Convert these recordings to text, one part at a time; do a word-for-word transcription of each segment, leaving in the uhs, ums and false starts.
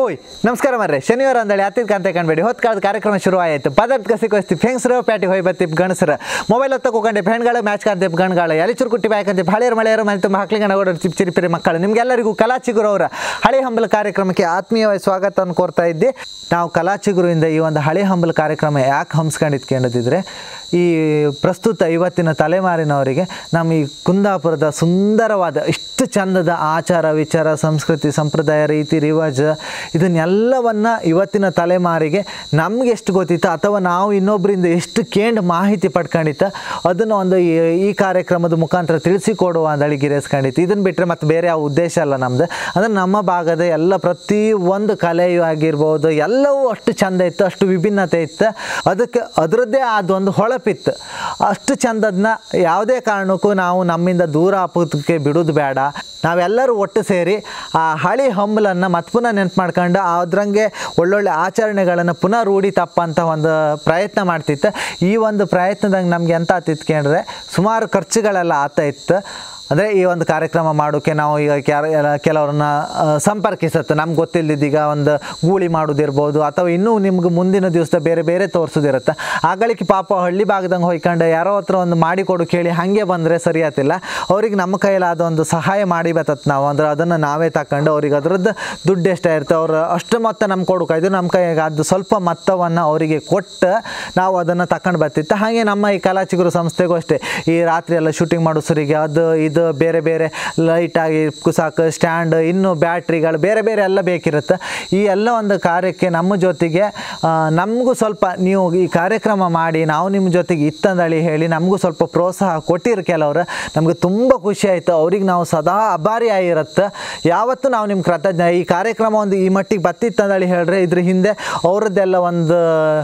ಓಯ್ ನಮಸ್ಕಾರ ಮರ್ರೆ ಶನಿವಾರ ಅಂದಳಿ ಹತ್ತಿದ ಕಾಂತೆ ಕಾಣಬೇಡಿ ಹೊತ್ತು ಕಾಲದ ಕಾರ್ಯಕ್ರಮ ಶುರು ಆಯಿತು ಪದಾರ್ಥ ಕಸಿ ಕೊಸ್ತಿ ಫೆಂಗ್ಸ್ರ ಪ್ಯಾಟಿ ಹೋಯ್ ಬತ್ತಿ ಗಣಸರ ಮೊಬೈಲ್ ಹೊತ್ತ ಕೂಕೊಂಡೆ ಫ್ರೆಂಡ್ಗಳು ಮ್ಯಾಚ್ ಕಾಂತೆ ಗಣ್ಗಳು ಎಲಿ ಚುರುಕುಟ್ಟಿ ಬಾಯ್ಕಂತೆ ಹಳೆಯರು ಮಳೆಯರು ಮನೆ ತುಂಬ ಹಾಕ್ಲಿಂಗಣ ಓಡೋರು ಚಿಪ್ ಚಿರಿಪಿರಿ ಮಕ್ಕಳು ನಿಮಗೆಲ್ಲರಿಗೂ ಕಲಾ ಚಿಗುರು ಅವರ ಹಳೆ ಹಂಬಲ ಕಾರ್ಯಕ್ರಮಕ್ಕೆ ಆತ್ಮೀಯವಾಗಿ ಸ್ವಾಗತವನ್ನು ಕೋರ್ತಾ ಇದ್ದೆ. ನಾವು ಕಲಾ ಚಿಗುರುವಿಂದ ಈ ಒಂದು ಹಳೆ ಹಂಬಲ ಕಾರ್ಯಕ್ರಮ ಯಾಕೆ ಹಮ್ಸ್ಕೊಂಡಿದ್ಕೊಂಡಿದ್ರೆ ಈ ಪ್ರಸ್ತುತ ಇವತ್ತಿನ ತಲೆಮಾರಿನವರಿಗೆ ನಮ್ಮ ಈ ಕುಂದಾಪುರದ ಸುಂದರವಾದ ಇಷ್ಟು ಚಂದದ ಆಚಾರ ವಿಚಾರ ಸಂಸ್ಕೃತಿ ಸಂಪ್ರದಾಯ ರೀತಿ ರಿವಾಜ ಇದನ್ನೆಲ್ಲವನ್ನು ಇವತ್ತಿನ ತಲೆಮಾರಿಗೆ ನಮ್ಗೆ ಎಷ್ಟು ಗೊತ್ತಿತ್ತು ಅಥವಾ ನಾವು ಇನ್ನೊಬ್ಬರಿಂದ ಎಷ್ಟು ಕೇಂದ್ರ ಮಾಹಿತಿ ಪಡ್ಕೊಂಡಿತ್ತು ಅದನ್ನು ಒಂದು ಈ ಕಾರ್ಯಕ್ರಮದ ಮುಖಾಂತರ ತಿಳಿಸಿಕೊಡುವ ಅಂದಳಿ ಗಿರೇಸ್ಕೊಂಡಿತ್ತು. ಇದನ್ನು ಬಿಟ್ಟರೆ ಮತ್ತು ಬೇರೆ ಯಾವ ಉದ್ದೇಶ ಅಲ್ಲ ನಮ್ಮದು. ಅಂದರೆ ನಮ್ಮ ಭಾಗದ ಎಲ್ಲ ಪ್ರತಿ ಒಂದು ಕಲೆಯೂ ಆಗಿರ್ಬೋದು ಎಲ್ಲವೂ ಅಷ್ಟು ಚಂದ ಇತ್ತು, ಅಷ್ಟು ವಿಭಿನ್ನತೆ ಇತ್ತು. ಅದಕ್ಕೆ ಅದರದ್ದೇ ಆದೊಂದು ಹೊಳಪಿತ್ತು. ಅಷ್ಟು ಚಂದದನ್ನ ಯಾವುದೇ ಕಾರಣಕ್ಕೂ ನಾವು ನಮ್ಮಿಂದ ದೂರ ಹಾಕೋದಕ್ಕೆ ಬಿಡೋದು ಬೇಡ. ನಾವೆಲ್ಲರೂ ಒಟ್ಟು ಸೇರಿ ಆ ಹಳಿ ಹಂಬಲನ್ನು ಮತ್ತೆ ಪುನಃ ನೆನ್ಪು ಮಾಡ್ಕೊಂಡು ಅದರಂಗೆ ಒಳ್ಳೊಳ್ಳೆ ಆಚರಣೆಗಳನ್ನು ಪುನಃ ರೂಢಿ ತಪ್ಪಂಥ ಒಂದು ಪ್ರಯತ್ನ ಮಾಡ್ತಿತ್ತು. ಈ ಒಂದು ಪ್ರಯತ್ನದಂಗೆ ನಮಗೆ ಎಂತ ಆತಿತ್ಕೊಂಡ್ರೆ ಸುಮಾರು ಖರ್ಚುಗಳೆಲ್ಲ ಆಗ್ತಾ ಇತ್ತು. ಅಂದರೆ ಈ ಒಂದು ಕಾರ್ಯಕ್ರಮ ಮಾಡೋಕ್ಕೆ ನಾವು ಈಗ ಕ್ಯಾರ ಕೆಲವ್ರನ್ನ ಸಂಪರ್ಕಿಸುತ್ತೆ. ನಮ್ಗೆ ಗೊತ್ತಿಲ್ಲದೀಗ ಒಂದು ಗೂಳಿ ಮಾಡೋದಿರ್ಬೋದು ಅಥವಾ ಇನ್ನೂ ನಿಮ್ಗೆ ಮುಂದಿನ ದಿವಸ ಬೇರೆ ಬೇರೆ ತೋರಿಸೋದಿರುತ್ತೆ. ಆಗಳಿಗೆ ಪಾಪ ಹಳ್ಳಿ ಭಾಗದಂಗೆ ಹೋಯ್ಕೊಂಡು ಯಾರೋ ಹತ್ರ ಒಂದು ಮಾಡಿಕೊಡು ಕೇಳಿ ಹಾಗೆ ಬಂದರೆ ಸರಿಯಾತಿಲ್ಲ. ಅವ್ರಿಗೆ ನಮ್ಮ ಕೈಲಾದ ಒಂದು ಸಹಾಯ ಮಾಡಿ ಬರ್ತದೆ. ನಾವು ಅಂದ್ರೆ ಅದನ್ನು ನಾವೇ ತಗೊಂಡು ಅವ್ರಿಗೆ ಅದ್ರದ್ದು ದುಡ್ಡು ಎಷ್ಟೇ ಇರುತ್ತೆ ಅವ್ರು ಅಷ್ಟು ಮೊತ್ತ ನಮ್ಗೆ ಕೊಡೋಕಾಯ್ದು ನಮ್ಮ ಕೈಗೆ ಅದು ಸ್ವಲ್ಪ ಮೊತ್ತವನ್ನು ಅವರಿಗೆ ಕೊಟ್ಟು ನಾವು ಅದನ್ನು ತಗೊಂಡು ಬರ್ತಿತ್ತು. ಹಾಗೆ ನಮ್ಮ ಈ ಕಲಾ ಚಿಗುರು ಸಂಸ್ಥೆಗೂ ಅಷ್ಟೇ ಈ ರಾತ್ರಿ ಎಲ್ಲ ಶೂಟಿಂಗ್ ಮಾಡೋಸರಿಗೆ ಅದು ಇದು ಬೇರೆ ಬೇರೆ ಲೈಟಾಗಿ ಕುಸಾಕ ಸ್ಟ್ಯಾಂಡ್ ಇನ್ನೂ ಬ್ಯಾಟ್ರಿಗಳು ಬೇರೆ ಬೇರೆ ಎಲ್ಲ ಬೇಕಿರುತ್ತೆ. ಈ ಎಲ್ಲ ಒಂದು ಕಾರ್ಯಕ್ಕೆ ನಮ್ಮ ಜೊತೆಗೆ ನಮಗೂ ಸ್ವಲ್ಪ ನೀವು ಈ ಕಾರ್ಯಕ್ರಮ ಮಾಡಿ ನಾವು ನಿಮ್ಮ ಜೊತೆಗೆ ಇತ್ತಂದಳಿ ಹೇಳಿ ನಮಗೂ ಸ್ವಲ್ಪ ಪ್ರೋತ್ಸಾಹ ಕೊಟ್ಟಿರು ಕೆಲವರು. ನಮಗೆ ತುಂಬ ಖುಷಿ ಆಯಿತು. ಅವ್ರಿಗೆ ನಾವು ಸದಾ ಅಭಾರಿ ಆಗಿರುತ್ತೆ. ಯಾವತ್ತೂ ನಾವು ನಿಮ್ಮ ಕೃತಜ್ಞ. ಈ ಕಾರ್ಯಕ್ರಮ ಒಂದು ಈ ಮಟ್ಟಿಗೆ ಬತ್ತಿತ್ತಂದಳಿ ಹೇಳ್ರೆ ಇದ್ರ ಹಿಂದೆ ಅವ್ರದ್ದೆಲ್ಲ ಒಂದು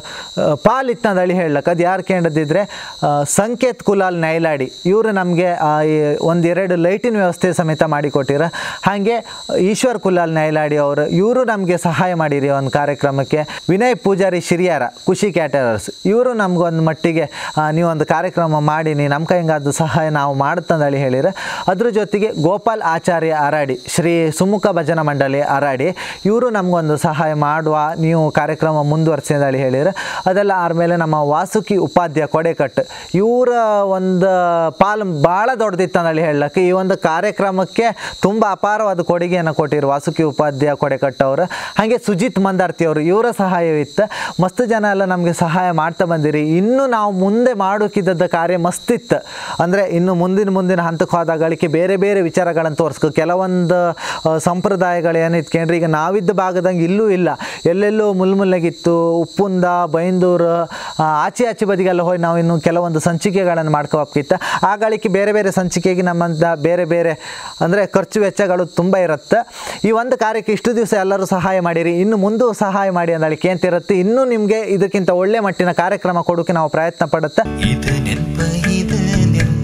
ಪಾಲಿತ್ತಂದಳಿ ಹೇಳಕ್ಕೆ ಅದು ಯಾರು ಕೇಳದಿದ್ರೆ ಸಂಕೇತ್ ಕುಲಾಲ್ ನೈಲಾಡಿ ಇವರು ನಮಗೆ ಒಂದು ಎರಡು ಲೈಟಿನ ವ್ಯವಸ್ಥೆ ಸಮೇತ ಮಾಡಿಕೊಟ್ಟಿರ. ಹಾಗೆ ಈಶ್ವರ್ ಕುಲಾಲ್ ನೈಲಾಡಿ ಅವರು ಇವರು ನಮಗೆ ಸಹಾಯ ಮಾಡಿರಿ ಒಂದು ಕಾರ್ಯಕ್ರಮಕ್ಕೆ. ವಿನಯ್ ಪೂಜಾರಿ ಶಿರಿಯಾರ ಖುಷಿ ಕ್ಯಾಟರರ್ಸ್ ಇವರು ನಮಗೊಂದು ಮಟ್ಟಿಗೆ ನೀವೊಂದು ಕಾರ್ಯಕ್ರಮ ಮಾಡೀನಿ ನಮ್ಮ ಕೈಗಾದ ಸಹಾಯ ನಾವು ಮಾಡುತ್ತಂದೇಳಿ ಹೇಳಿರ. ಅದ್ರ ಜೊತೆಗೆ ಗೋಪಾಲ್ ಆಚಾರ್ಯ ಅರಾಡಿ ಶ್ರೀ ಸುಮುಖ ಭಜನಾ ಮಂಡಳಿ ಅರಾಡಿ ಇವರು ನಮಗೊಂದು ಸಹಾಯ ಮಾಡುವ ನೀವು ಕಾರ್ಯಕ್ರಮ ಮುಂದುವರಿಸಿ ಅಂತೇಳಿ ಹೇಳಿರ. ಅದೆಲ್ಲ ಆದಮೇಲೆ ನಮ್ಮ ವಾಸುಕಿ ಉಪಾಧ್ಯ ಕೊಡೆಕಟ್ಟು ಇವರ ಒಂದು ಪಾಲು ಭಾಳ ದೊಡ್ಡದಿತ್ತು ಅಂತೇಳಿ ಹೇಳಕ್ಕೆ ಈ ಒಂದು ಕಾರ್ಯಕ್ರಮಕ್ಕೆ ತುಂಬ ಅಪಾರವಾದ ಕೊಡುಗೆಯನ್ನು ಕೊಟ್ಟಿರು ವಾಸುಕಿ ಉಪಾಧ್ಯ ಕೊಡೆಕಟ್ಟವರು. ಹಾಗೆ ಸುಜಿತ್ ಮಂದಾರ್ತಿ ಅವರು ಇವರ ಸಹಾಯವಿತ್ತು. ಮಸ್ತ್ ಜನ ಎಲ್ಲ ನಮಗೆ ಸಹಾಯ ಮಾಡ್ತಾ ಬಂದಿರಿ. ಇನ್ನೂ ನಾವು ಮುಂದೆ ಮಾಡೋಕ್ಕಿದ್ದ ಕಾರ್ಯ ಮಸ್ತಿತ್ತು. ಅಂದರೆ ಇನ್ನು ಮುಂದಿನ ಮುಂದಿನ ಹಂತಕ್ಕೆ ಹೋದಾಗಳಿಗೆ ಬೇರೆ ಬೇರೆ ವಿಚಾರಗಳನ್ನು ತೋರಿಸ್ಕೊ ಕೆಲವೊಂದು ಸಂಪ್ರದಾಯಗಳು ಏನು ಇತ್ಕೊಂಡ್ರಿ ಈಗ ನಾವಿದ್ದ ಭಾಗದಂಗೆ ಇಲ್ಲೂ ಇಲ್ಲ, ಎಲ್ಲೆಲ್ಲೂ ಮುಲ್ಮುಲ್ಲಾಗಿತ್ತು. ಉಪ್ಪುಂದ ಬೈಂದೂರು ಆಚೆ ಆಚೆ ಬದಿಗೆಲ್ಲ ಹೋಗಿ ನಾವು ಇನ್ನು ಕೆಲವೊಂದು ಸಂಚಿಕೆಗಳನ್ನು ಮಾಡ್ಕೋಬೇಕಿತ್ತು. ಆಗಳಿಗೆ ಬೇರೆ ಬೇರೆ ಸಂಚಿಕೆಗೆ ನಮ್ಮಂತ ಬೇರೆ ಬೇರೆ ಅಂದರೆ ಖರ್ಚು ವೆಚ್ಚಗಳು ತುಂಬ ಇರುತ್ತೆ. ಈ ಒಂದು ಕಾರ್ಯಕ್ಕೆ ಇಷ್ಟು ದಿವಸ ಎಲ್ಲರೂ ಸಹಾಯ ಮಾಡಿರಿ, ಇನ್ನು ಮುಂದೆ ಸಹಾಯ ಮಾಡಿ ಅಂದಳಿಕೆ ಅಂತಿರುತ್ತೆ. ಇನ್ನೂ ನಿಮಗೆ ಇದಕ್ಕಿಂತ ಒಳ್ಳೆ ಮಟ್ಟಿನ ಕಾರ್ಯಕ್ರಮ ಕೊಡೋಕೆ ನಾವು ಪ್ರಯತ್ನ ಪಡುತ್ತೆ. ಇದು ನೆನಪ ಇದು ನೆನಪ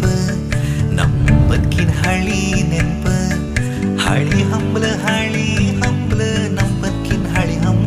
ನಮ್ಮ ಬದುಕಿನ ಹಳಿ ನೆನಪ ಹಳಿ ಹಂಬಲ ಹಳಿ ಹಂಬಲ ನಮ್ಮ ಬದುಕಿನ ಹಳಿ ಹಂಬಲ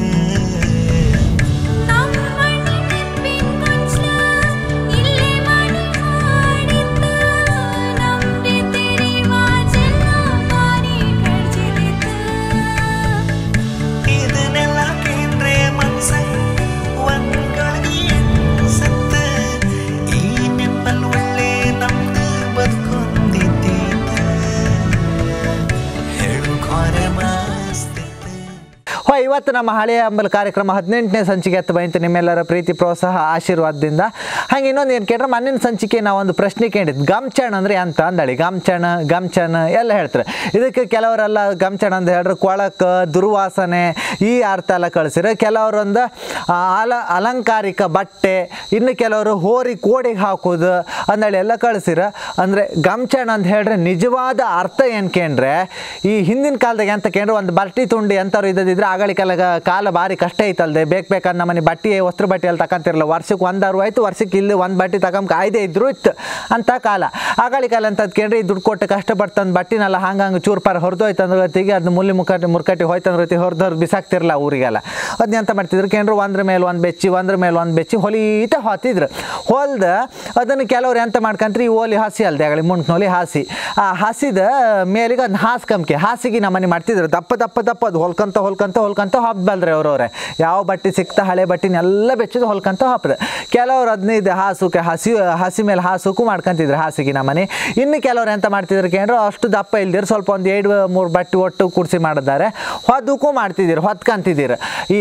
ಇವತ್ತು ನಮ್ಮ ಹಳೆಯ ಹಂಬಲ ಕಾರ್ಯಕ್ರಮ ಹದಿನೆಂಟನೇ ಸಂಚಿಕೆ ಹತ್ತು ಬಂತು ನಿಮ್ಮೆಲ್ಲರ ಪ್ರೀತಿ ಪ್ರೋತ್ಸಾಹ ಆಶೀರ್ವಾದದಿಂದ. ಹಾಗೆ ಇನ್ನೊಂದು ಏನು ಕೇಳ್ರೆ ಮಣ್ಣಿನ ಸಂಚಿಕೆ ನಾವು ಒಂದು ಪ್ರಶ್ನೆ ಕೇಳಿದ್ದು ಗಮ್ಚಣ್ ಅಂದರೆ ಅಂತ ಅಂದಳಿ ಗಮ್ಚಣ ಗಮ್ಚಣ ಎಲ್ಲ ಹೇಳ್ತಾರೆ. ಇದಕ್ಕೆ ಕೆಲವರೆಲ್ಲ ಗಮ್ಚಣ ಅಂತ ಹೇಳ್ರೆ ಕೊಳಕ ದುರ್ವಾಸನೆ ಈ ಅರ್ಥ ಎಲ್ಲ ಕಳಿಸಿರ. ಕೆಲವರೊಂದು ಅಲ ಅಲಂಕಾರಿಕ ಬಟ್ಟೆ, ಇನ್ನು ಕೆಲವರು ಹೋರಿ ಕೋಡಿಗೆ ಹಾಕೋದು ಅಂದಳಿ ಎಲ್ಲ ಕಳಿಸಿರ. ಅಂದರೆ ಗಮ್ಚಣ ಅಂತ ಹೇಳ್ರೆ ನಿಜವಾದ ಅರ್ಥ ಏನು ಕೇಂದ್ರೆ ಈ ಹಿಂದಿನ ಕಾಲದಾಗ ಎಂತ ಕೇಂದ್ರೆ ಒಂದು ಬಟ್ಟಿ ತುಂಡಿ ಎಂಥವ್ರು ಇದ್ದಿದ್ರೆ ಆಗಳಿಗೆ ಕಾಲ ಭಾರಿ ಕಷ್ಟ ಐತಲ್ದೆ ಬೇಕು ಬೇಕಂದ್ರೆ ನಮ್ಮನೆ ಬಟ್ಟೆ ವಸ್ತ್ರ ಬಟ್ಟೆಯಲ್ಲಿ ತಗೊಂತಿರಲ್ಲ. ವರ್ಷಕ್ಕೆ ಒಂದು ಅರು ಆಯ್ತು, ವರ್ಷಕ್ಕೆ ಇಲ್ಲಿ ಒಂದು ಬಟ್ಟೆ ತಗೊಂಡು ಕಾಯ್ದೆ ಇದ್ರು ಇತ್ತು ಅಂತ ಕಾಲ. ಆಗಳ ಕಾಲ ಅಂತ ಕೇಳ್ರಿ ದುಡ್ಡು ಕೊಟ್ಟು ಕಷ್ಟಪಡ್ತಂದು ಬಟ್ಟಿನೆಲ್ಲ ಹಂಗಂಗೆ ಚೂರ್ಪಾರ ಹೊರದೋಯ್ತು ಅಂದ್ರೆ ಹೊತ್ತಿಗೆ ಅದನ್ನ ಮುಲ್ಲಿ ಮುಕ್ಕಟ್ಟಿ ಮುರ್ಕಟ್ಟಿ ಹೋಯ್ತಂದ್ರೆ ಹೊತ್ತಿ ಹೊರದು ಹೊರದು ಬಿಸಾಕ್ತಿರಲ್ಲ ಊರಿಗೆಲ್ಲ. ಅದನ್ನ ಎಂತ ಮಾಡ್ತಿದ್ರು ಕೇಂದ್ರ ಒಂದ್ರ ಮೇಲೆ ಒಂದು ಬೆಚ್ಚಿ ಒಂದ್ರ ಮೇಲೆ ಒಂದು ಬೆಚ್ಚಿ ಹೊಲಿತ ಹೊತ್ತಿದ್ರು. ಹೊಲ್ದ ಅದನ್ನು ಕೆಲವ್ರು ಎಂತ ಮಾಡ್ಕೊಂತ್ರಿ ಈ ಓಲಿ ಹಸಿ ಅಲ್ದೆ ಆಗಲಿ ಮುಂಟ್ನೋಲಿ ಹಾಸಿ ಆ ಹಸಿದ ಮೇಲಿಗೆ ಅದನ್ನ ಹಾಸ್ಕಂಕೆ ಹಾಸಿಗೆ ನಮ್ಮನೆ ಮಾಡ್ತಿದ್ರು. ದಪ್ಪ ದಪ್ಪ ದಪ್ಪ ಅದು ಹೊಲ್ಕಂತ ಹೊಲ್ಕಂತ ಹೊಲ್ಕಂತ ಹೊಲ್ಕಂತ ಹಾಪ್ಬಲ್ರಿ ಅವ್ರವ್ರೆ ಯಾವ ಬಟ್ಟೆ ಸಿಕ್ತಾ ಹಳೆ ಬಟ್ಟೆನೆಲ್ಲ ಬೆಚ್ಚದು ಹೊಲ್ಕಂತ ಹಾಪ್ದೆ ಕೆಲವ್ರು ಹದಿನೈದು ಹಾಸುಕೆ ಹಸಿ ಹಸಿ ಮೇಲೆ ಹಾಸುಕು ಮಾಡ್ಕೊಂತಿದ್ರು ಹಾಸಿಗೆ ನಮ್ಮನೆ ಇನ್ನು ಕೆಲವ್ರು ಎಂತ ಮಾಡ್ತಿದ್ರು ಕೇಂದ್ರ ಅಷ್ಟು ದಪ್ಪ ಇಲ್ದಿರು ಸ್ವಲ್ಪ ಒಂದು ಎರಡು ಮೂರು ಬಟ್ಟೆ ಒಟ್ಟು ಕೂಡಿಸಿ ಮಾಡಿದ್ದಾರೆ ಹೊದಕ್ಕೂ ಮಾಡ್ತಿದ್ದೀರು ಹೊತ್ಕೊಂತಿದ್ದೀರು ಈ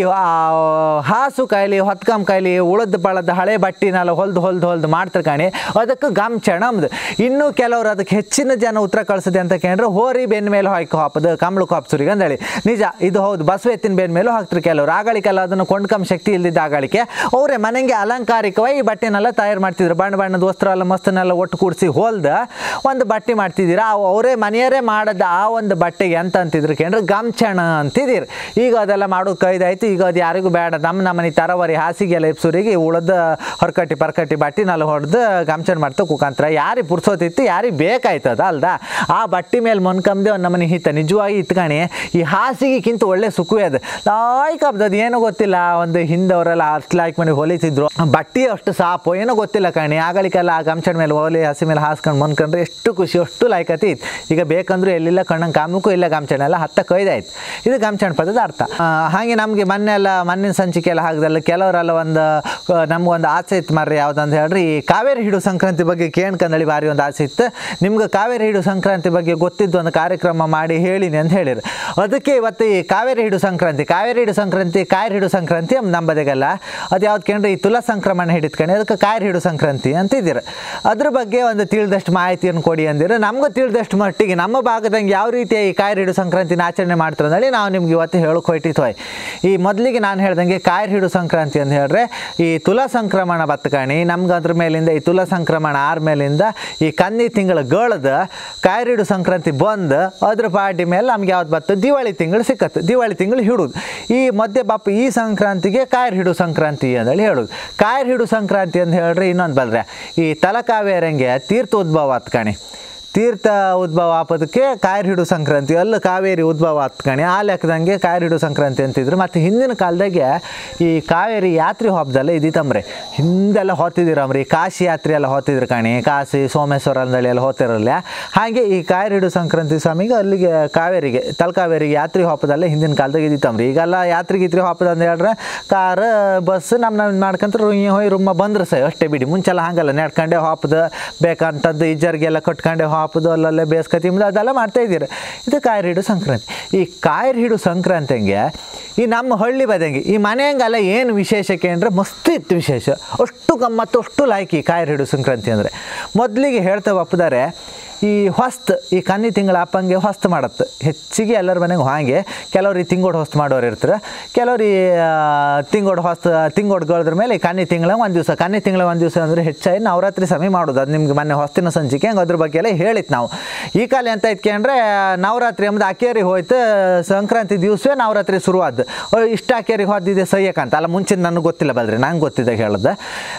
ಹಾಸು ಕಾಯಿಲಿ ಹೊತ್ಕಂಬ ಕಾಯಿಲಿ ಉಳದ ಬಳದ ಹಳೆ ಬಟ್ಟಿನೆಲ್ಲ ಹೊಲ್ದು ಹೊಲ್ದು ಹೊಲ್ದು ಮಾಡ್ತಾರೆ ಕಾಣಿ ಅದಕ್ಕೆ ಗಮ್ಚೆ ನಮ್ದು ಇನ್ನೂ ಕೆಲವ್ರು ಅದಕ್ಕೆ ಹೆಚ್ಚಿನ ಜನ ಉತ್ತರ ಕಳಿಸಿದೆ ಅಂತ ಕೇಂದ್ರ ಹೋರಿ ಬೆನ್ನ ಮೇಲೆ ಹಾಕಿ ಹಾಪದು ಕಮ್ಳು ಕಾಪ್ಸುರಿಗೆ ಅಂದೇಳಿ ನಿಜ ಇದು ಹೌದು ಬಸವೆತ್ತಿನ ಬೆನ್ನ ಮೇಲೂ ಹಾಕ್ತಾರೆ ಕೆಲವರು ಆಗಳಿಕೆಲ್ಲ ಅದನ್ನು ಕೊಂಡ್ಕಂಬ ಶಕ್ತಿ ಇಲ್ದಿದ್ದ ಆಗಳಿಕೆ ಅವರೇ ಮನೆಗೆ ಅಲಂಕಾರಿಕವಾಗಿ ಈ ಬಟ್ಟೆನೆಲ್ಲ ತಯಾರು ಮಾಡ್ತಿದ್ರು ಬಣ್ಣ ಬಣ್ಣದ ವಸ್ತ್ರ ಎಲ್ಲ ಮಸ್ತನೆಲ್ಲ ಒಟ್ಟು ಕೂಡಿಸಿ ಹೊಲ್ದು ಒಂದು ಬಟ್ಟೆ ಮಾಡ್ತಿದ್ದೀರ ಅವರೇ ಮನೆಯವರೇ ಮಾಡೋದು ಆ ಒಂದು ಬಟ್ಟೆಗೆ ಅಂತ ಅಂತಿದ್ರು ಕೇಂದ್ರ ಗಮ್ಚಣ ಅಂತಿದ್ದೀರಿ ಈಗ ಅದೆಲ್ಲ ಮಾಡೋದು ಕೈದಾಯ್ತು ಈಗ ಅದು ಯಾರಿಗೂ ಬೇಡ ನಮ್ಮ ನಮ್ಮನೆ ತರವರಿ ಹಾಸಿಗೆಲ್ಲ ಎಪ್ಸೂರಿಗೆ ಉಳದ ಹೊರಕಟ್ಟಿ ಪರ್ಕಟ್ಟಿ ಬಟ್ಟಿನೆಲ್ಲ ಹೊಡೆದು ಗಮ್ಚಣ ಮಾಡ್ತಾ ಕುಕಂತ್ರ ಯಾರಿಗೆ ಪುರ್ಸೋತಿತ್ತು ಯಾರಿಗೆ ಬೇಕಾಯ್ತದ ಅಲ್ದ ಆ ಬಟ್ಟೆ ಮೇಲೆ ಮೊನ್ಕಂಬದೆ ಒಂದು ನಮ್ಮನೆ ಹಿತ ನಿಜವಾಗಿ ಇತ್ಕಣಿ ಈ ಹಾಸಿಗೆಕ್ಕಿಂತ ಒಳ್ಳೆ ಸುಖವೇ ಅದು ಲಾಯ್ಕ್ ಹಬ್ದದು ಏನೋ ಗೊತ್ತಿಲ್ಲ ಒಂದು ಹಿಂದವರೆಲ್ಲ ಹಸ್ಲಾಯ್ಕ್ ಮನೆ ಹೊಲಿತಿದ್ರು ಬಟ್ಟೆ ಅಷ್ಟು ಸಾಪು ಏನೋ ಗೊತ್ತಿಲ್ಲ ಕಣಿ ಆಗಳಿಗೆಲ್ಲ ಆ ಗಮ್ಚಣ ಮೇಲೆ ಹೊಲಿ ಹಸಿ ಮೇಲೆ ಹಾಸ್ಕೊಂಡು ಮೊನ್ಕೊಂಡ್ರೆ ಎಷ್ಟು ಖುಷಿ ಅಷ್ಟು ಲಾಯ್ಕತಿ ಈಗ ಬೇಕಂದ್ರೆ ಎಲ್ಲಿಲ್ಲ ಕಣ್ಣಂಗೆ ಕಾಮಕ್ಕೂ ಇಲ್ಲ ಗಮ್ಚಣ ಎಲ್ಲ ಹತ್ತ ಕೊಯ್ದಾಯ್ತು ಇದು ಗಮ್ಚಣ ಪದದ ಅರ್ಥ ಹಾಗೆ ನಮಗೆ ಮೊನ್ನೆ ಎಲ್ಲ ಮಣ್ಣಿನ ಸಂಚಿಕೆ ಎಲ್ಲ ಹಾಕ್ದಲ್ಲ ಕೆಲವರೆಲ್ಲ ಒಂದು ನಮ್ಗೊಂದು ಆಸೆ ಇತ್ತು ಮರ್ರಿ ಯಾವುದಂತ ಹೇಳ್ರಿ ಈ ಕಾವೇರಿ ಹಿಡು ಸಂಕ್ರಾಂತಿ ಬಗ್ಗೆ ಕೇಳ್ಕಂದಳಿ ಭಾರಿ ಒಂದು ಆಸೆ ಇತ್ತು ನಿಮ್ಗೆ ಕಾವೇರಿ ಹಿಡು ಸಂಕ್ರಾಂತಿ ಬಗ್ಗೆ ಗೊತ್ತಿದ್ದು ಒಂದು ಕಾರ್ಯಕ್ರಮ ಮಾಡಿ ಹೇಳಿನಿ ಅಂತ ಹೇಳಿರು ಅದಕ್ಕೆ ಇವತ್ತು ಈ ಕಾವೇರಿ ಹಿಡು ಸಂಕ್ರಾಂತಿ ಕಾವೇರಿ ಹಿಡು ಸಂಕ್ರಾಂತಿ ಕಾಯರ್ ಹಿಡು ಸಂಕ್ರಾಂತಿ ನಂಬದೆಗಲ್ಲ ಅದು ಯಾವ್ದು ಕೇಳ್ರಿ ಈ ತುಲಾ ಸಂಕ್ರಮಣ ಹಿಡಿದ್ಕೊಂಡು ಅದಕ್ಕೆ ಕಾಯರ್ ಹಿಡು ಸಂಕ್ರಾಂತಿ ಅಂತಿದ್ದೀರ ಅದ್ರ ಬಗ್ಗೆ ಒಂದು ತಿಳಿದಷ್ಟು ಮಾಹಿತಿಯನ್ನು ಕೊಡಿ ಅಂದಿರು ನಮ್ಗೆ ತಿಳಿದಷ್ಟು ಮಟ್ಟಿಗೆ ನಮ್ಮ ಭಾಗದಂಗೆ ಯಾವ ರೀತಿಯ ಈ ಕಾಯರ್ ಹಿಡು ಸಂಕ್ರಾಂತಿನ ಆಚರಣೆ ಮಾಡ್ತಾರೆ ಅಂದೇಳಿ ನಾವು ನಿಮ್ಗೆ ಇವತ್ತು ಹೇಳೋಕೆ ಹೊಯ್ಟಿತ್ವಯ್ ಈ ಮೊದಲಿಗೆ ನಾನು ಹೇಳ್ದಂಗೆ ಕಾಯರ್ ಹಿಡು ಸಂಕ್ರಾಂತಿ ಅಂತ ಹೇಳಿದ್ರೆ ಈ ತುಲಾ ಸಂಕ್ರಮಣ ಬತ್ತಕಣಿ ನಮ್ಗೆ ಅದ್ರ ಮೇಲಿಂದ ಈ ತುಲಾ ಸಂಕ್ರಮಣ ಆರ ಮೇಲಿಂದ ಈ ಕನ್ನಿ ತಿಂಗಳ ಗಳದ ಕಾಯರ್ ಹಿಡು ಸಂಕ್ರಾಂತಿ ಬಂದು ಅದ್ರ ಪಾರ್ಟಿ ಮೇಲೆ ನಮ್ಗೆ ಯಾವ್ದು ಬತ್ತು ದಿವಾಳಿ ತಿಂಗಳು ಸಿಕ್ಕತ್ತು ದಿವಾಳಿ ತಿಂಗಳು ಹಿಡುದು ಈ ಮಧ್ಯೆ ಬಾಪ ಈ ಸಂಕ್ರಾಂತಿಗೆ ಕಾಯರ್ ಹಿಡು ಸಂಕ್ರಾಂತಿ ಅಂತೇಳಿ ಹೇಳೋದು ಕಾಯರ್ ಹಿಡು ಸಂಕ್ರಾಂತಿ ಅಂತ ಹೇಳ್ರಿ ಇನ್ನೊಂದು ಬಲ್ರೆ ಈ ತಲಕಾವೇರಂಗೆ ತೀರ್ಥ ಉದ್ಭವ ಹತ್ಕಣಿ ತೀರ್ಥ ಉದ್ಭವ ಆಪದಕ್ಕೆ ಕಾಯರ್ ಹಿಡು ಸಂಕ್ರಾಂತಿ ಅಲ್ಲಿ ಕಾವೇರಿ ಉದ್ಭವ ಹತ್ಕಣಿ ಆ ಲೆಕ್ಕದಂಗೆ ಕಾಯರ್ ಹಿಡು ಸಂಕ್ರಾಂತಿ ಅಂತಿದ್ರು ಮತ್ತು ಹಿಂದಿನ ಕಾಲದಾಗೆ ಈ ಕಾವೇರಿ ಯಾತ್ರೆ ಹಬ್ಬದಲ್ಲ ಇದ್ದಿತ್ತಂಬ್ರಿ ಹಿಂದೆಲ್ಲ ಹೋಗ್ತಿದ್ದೀರಮ್ರಿ ಕಾಶಿ ಯಾತ್ರೆ ಎಲ್ಲ ಹೋಗ್ತಿದ್ರು ಕಣಿ ಕಾಶಿ ಸೋಮೇಶ್ವರ ಅಂದಳಿ ಎಲ್ಲ ಹೋಗ್ತಿರಲ್ಲ ಹಾಗೆ ಈ ಕಾಯರ್ ಹಿಡು ಸಂಕ್ರಾಂತಿ ಸ್ವಾಮಿಗೆ ಅಲ್ಲಿಗೆ ಕಾವೇರಿಗೆ ತಲಕಾವೇರಿಗೆ ಯಾತ್ರೆ ಹಬ್ಬದಲ್ಲ ಹಿಂದಿನ ಕಾಲದಾಗ ಇದ್ದಿತ್ತಂಬ್ರಿ ಈಗೆಲ್ಲ ಯಾತ್ರೆ ಗೀತ್ರಿ ಹಬ್ಬದ ಅಂತ ಹೇಳ್ರೆ ಕಾರ್ ಬಸ್ ನಮ್ಮ ನಮ್ಮ ಮಾಡ್ಕೊಂತ ಹೋಯ್ ರೂಮ ಬಂದ್ರೆ ಸಹ ಅಷ್ಟೇ ಬಿಡಿ ಮುಂಚೆಲ್ಲ ಹಾಗಲ್ಲ ನಡ್ಕೊಂಡೆ ಹಬ್ಬದ ಬೇಕಂತದ್ದು ಇಜ್ಜರಿಗೆಲ್ಲ ಕಟ್ಕೊಂಡೆ ಹಾಪದು ಅಲ್ಲಲ್ಲೇ ಬೇಸ್ಕತಿ ಅದೆಲ್ಲ ಮಾಡ್ತಾ ಇದ್ದೀರಿ ಇದು ಕಾಯರ್ ಹಿಡು ಸಂಕ್ರಾಂತಿ ಈ ಕಾಯರ್ ಹಿಡು ಸಂಕ್ರಾಂತಿಗೆ ಈ ನಮ್ಮ ಹಳ್ಳಿ ಬದಂಗೆ ಈ ಮನೆಯಂಗೆಲ್ಲ ಏನು ವಿಶೇಷಕ್ಕೆ ಅಂದರೆ ಮಸ್ತ್ ಇತ್ತು ವಿಶೇಷ ಅಷ್ಟು ಗಮ್ಮತ್ತು ಅಷ್ಟು ಲಾಯ್ಕಿ ಕಾಯರ್ ಹಿಡು ಸಂಕ್ರಾಂತಿ ಅಂದರೆ ಮೊದಲಿಗೆ ಹೇಳ್ತಾ ಒಪ್ಪದಾರೆ ಈ ಹೊಸ್ತು ಈ ಕನ್ನಿ ತಿಂಗಳ ಅಪ್ಪಂಗೆ ಹೊಸ್ತು ಮಾಡತ್ತೆ ಹೆಚ್ಚಿಗೆ ಎಲ್ಲರ ಮನೆಗೆ ಹಾಗೆ ಕೆಲವ್ರು ಈ ತಿಂಗೋಡು ಹೊಸ್ತು ಮಾಡೋರು ಇರ್ತಾರೆ ಕೆಲವ್ರು ಈ ತಿಂಗೋಡು ಹೊಸ್ತು ತಿಂಗೋಡು ಗಳದ್ರ ಮೇಲೆ ಈ ಕನ್ನಿ ತಿಂಗಳ ಒಂದು ದಿವಸ ಕನ್ನಿ ತಿಂಗಳ ಒಂದು ದಿವಸ ಅಂದರೆ ಹೆಚ್ಚಾಗಿ ನವರಾತ್ರಿ ಸಮಯ ಮಾಡೋದು ಅದು ನಿಮ್ಗೆ ಮೊನ್ನೆ ಹೊಸ್ತಿನ ಸಂಚಿಕೆ ಹಂಗೆ ಅದ್ರ ಬಗ್ಗೆ ಎಲ್ಲ ಹೇಳಿತ್ತು ನಾವು ಈ ಕಾಲ ಎಂತ ಇತ್ಕೆ ಅಂದರೆ ನವರಾತ್ರಿ ಎಂಬುದು ಅಕೇರಿ ಹೋಯ್ತು ಸಂಕ್ರಾಂತಿ ದಿವಸವೇ ನವರಾತ್ರಿ ಶುರುವಾದ್ದು ಇಷ್ಟು ಅಕೇರಿಗೆ ಹೋದಿದೆ ಸಯ್ಯಕ್ಕಂತ ಅಲ್ಲ ಮುಂಚಿನ ನನಗೆ ಗೊತ್ತಿಲ್ಲ ಬಲ್ರಿ ನಂಗೆ ಗೊತ್ತಿದ್ದಾಗ ಹೇಳ್ದೆ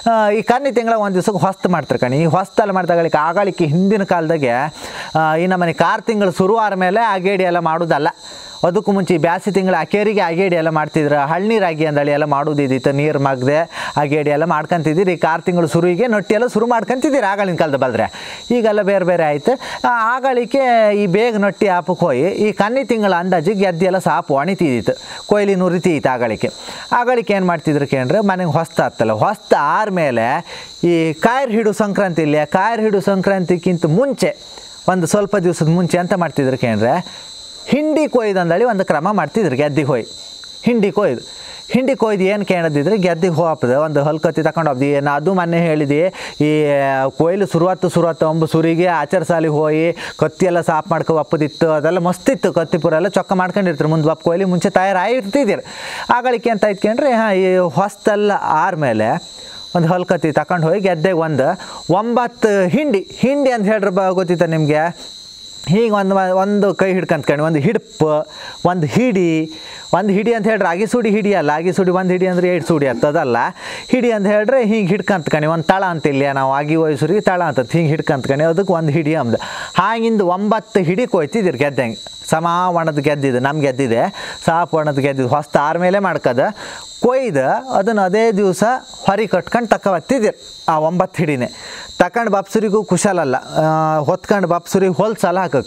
ಈ ಕನ್ನಿ ತಿಂಗಳ ಒಂದು ದಿವ್ಸಕ್ಕೆ ಹೊಸ್ತು ಮಾಡ್ತಾರೆ ಕಣಿ ಈ ಹೊಸ್ತಲ್ಲಿ ಮಾಡ್ದಾಗಳಿಕೆ ಆಗಳಿಕೆ ಹಿಂದಿನ ಕಾಲದಾಗೆ ಈ ನಮ್ಮನೆ ಕಾರ್ ತಿಂಗಳು ಶುರು ಆದ ಮೇಲೆ ಅಗೇಡಿ ಎಲ್ಲ ಮಾಡೋದಲ್ಲ ಅದಕ್ಕೂ ಮುಂಚೆ ಬ್ಯಾಸಿ ತಿಂಗಳು ಅಕೇರಿಗೆ ಅಗೇಡಿ ಎಲ್ಲ ಮಾಡ್ತಿದ್ರು ಹಳ್ನೀರಾಗಿ ಅಂದಳಿ ಎಲ್ಲ ಮಾಡೋದಿದ್ದಿತ್ತು ನೀರು ಮಗ್ದೆ ಅಗೇಡಿ ಎಲ್ಲ ಮಾಡ್ಕೊಂತಿದ್ದೀರಿ ಕಾರ್ ತಿಂಗಳು ಶುರುವಿಗೆ ನೊಟ್ಟಿ ಎಲ್ಲ ಶುರು ಮಾಡ್ಕೊಂತಿದ್ದೀರಿ ಆಗಳಿನ ಕಾಲದ ಬಲ್ದ್ರೆ ಈಗೆಲ್ಲ ಬೇರೆ ಬೇರೆ ಆಯ್ತು ಆಗಳಿಕೆ ಈ ಬೇಗ ನೊಟ್ಟಿ ಹಾಪಕ್ಕೆ ಹೋಗಿ ಈ ಕನ್ನಿ ತಿಂಗಳ ಅಂದಾಜು ಗೆದ್ದಿ ಎಲ್ಲ ಸಾಪು ಅಣಿತಿದ್ದಿತ್ತು ಕೊಯ್ಲಿ ನುರಿತಿತ್ತು ಆಗಳಿಕೆ ಆಗಳಿಕೆ ಏನು ಮಾಡ್ತಿದ್ರು ಕೇಂದ್ರೆ ಮನೆಗೆ ಹೊಸ್ತು ಆಗ್ತಲ್ಲ ಹೊಸ್ತು ಆದ್ಮೇಲೆ ಈ ಕಾಯರ್ ಹಿಡು ಸಂಕ್ರಾಂತಿ ಇಲ್ಲ ಕಾಯರ್ ಹಿಡು ಸಂಕ್ರಾಂತಿಗಿಂತ ಮುಂಚೆ ಒಂದು ಸ್ವಲ್ಪ ದಿವಸದ ಮುಂಚೆ ಅಂತ ಮಾಡ್ತಿದ್ರು ಕೇಂದ್ರೆ ಹಿಂಡಿ ಕೊಯ್ದು ಅಂದಳಿ ಒಂದು ಕ್ರಮ ಮಾಡ್ತಿದ್ರು ಗೆದ್ದಿಗೆ ಹೋಯ್ ಹಿಂಡಿ ಕೊಯ್ದು ಹಿಂಡಿ ಕೊಯ್ದು ಏನು ಕೇಳದಿದ್ರೆ ಗೆದ್ದಿಗೆ ಹೋಗ್ತದೆ ಒಂದು ಹೊಲ್ಕತ್ತಿ ತಗೊಂಡು ಹೋಗ್ದು ಏನು ಅದು ಮೊನ್ನೆ ಹೇಳಿದೆ ಈ ಕೊಯ್ಲು ಶುರುವಾತು ಶುರುವಾತು ಅಂಬ ಸುರಿಗೆ ಆಚಾರ ಸಾಲಿಗೆ ಹೋಗಿ ಕತ್ತಿ ಎಲ್ಲ ಸಾಫ್ ಮಾಡ್ಕೊ ಒಪ್ಪದಿತ್ತು ಅದೆಲ್ಲ ಮಸ್ತಿತ್ತು ಕತ್ತಿಪುರ ಎಲ್ಲ ಚೊಕ್ಕ ಮಾಡ್ಕೊಂಡಿರ್ತಾರೆ ಮುಂದೆ ಒಪ್ಪ ಕೊಯ್ಲಿ ಮುಂಚೆ ತಯಾರಾಗಿರ್ತಿದ್ದೀರಿ ಆಗಳಿಕೆ ಅಂತ ಇಟ್ಕೊಂಡ್ರೆ ಹಾಂ ಈ ಹೊಸ್ತೆಲ್ಲ ಆದ್ಮೇಲೆ ಒಂದು ಹೊಲ್ಕತ್ತಿ ತಗೊಂಡು ಹೋಗಿ ಗೆದ್ದೆಗೆ ಒಂದು ಒಂಬತ್ತು ಹಿಂಡಿ ಹಿಂಡಿ ಅಂತ ಹೇಳ್ರೆ ಬ ಗೊತ್ತಿತ್ತ ನಿಮಗೆ ಹೀಗೆ ಒಂದು ಒಂದು ಕೈ ಹಿಡ್ಕೊಂತ್ಕೊಂಡು ಒಂದು ಹಿಡ್ಪು ಒಂದು ಹಿಡಿ ಒಂದು ಹಿಡಿ ಅಂತ ಹೇಳ್ರೆ ಅಗಿ ಸುಡಿ ಹಿಡಿ ಅಲ್ಲ ಅಗಿ ಸುಡಿ ಒಂದು ಹಿಡಿ ಅಂದರೆ ಏಳು ಸುಡಿ ಆಗ್ತದಲ್ಲ ಹಿಡಿ ಅಂತ ಹೇಳ್ರೆ ಹಿಂಗೆ ಹಿಡ್ಕಂತ್ಕಣಿ ಒಂದು ತಳ ಅಂತಿಲ್ಲ ನಾವು ಆಗಿ ವಯಸ್ಸರಿಗೆ ತಳ ಅಂತದ್ದು ಹಿಂಗೆ ಹಿಡ್ಕಂತ್ಕಣಿ ಅದಕ್ಕೆ ಒಂದು ಹಿಡಿ ಅಂದು ಹಾಗಿಂದು ಒಂಬತ್ತು ಹಿಡಿ ಕೊಯ್ತಿದ್ದೀರಿ ಗೆದ್ದಂಗೆ ಸಮ ಒಣದ ಗೆದ್ದಿದ್ದು ನಮ್ಗೆ ಗೆದ್ದಿದೆ ಸಾಪ್ ಒಣದ ಗೆದ್ದಿದ್ದು ಹೊಸ್ತು ಆರ್ಮೇಲೆ ಮಾಡ್ಕದ ಕೊಯ್ದು ಅದನ್ನು ಅದೇ ದಿವಸ ಹೊರಿ ಕಟ್ಕೊಂಡು ತಕ್ಕ ಬತ್ತಿದ್ದೀರಿ ಆ ಒಂಬತ್ತು ಹಿಡಿನೇ ತಗೊಂಡು ಬಾಪ್ಸುರಿಗೂ ಕುಶಲಲ್ಲ ಹೊತ್ಕೊಂಡು ಬಾಪ್ಸುರಿಗೆ ಹೊಲ್ಸಲ ಹಾಕಕ್ಕೆ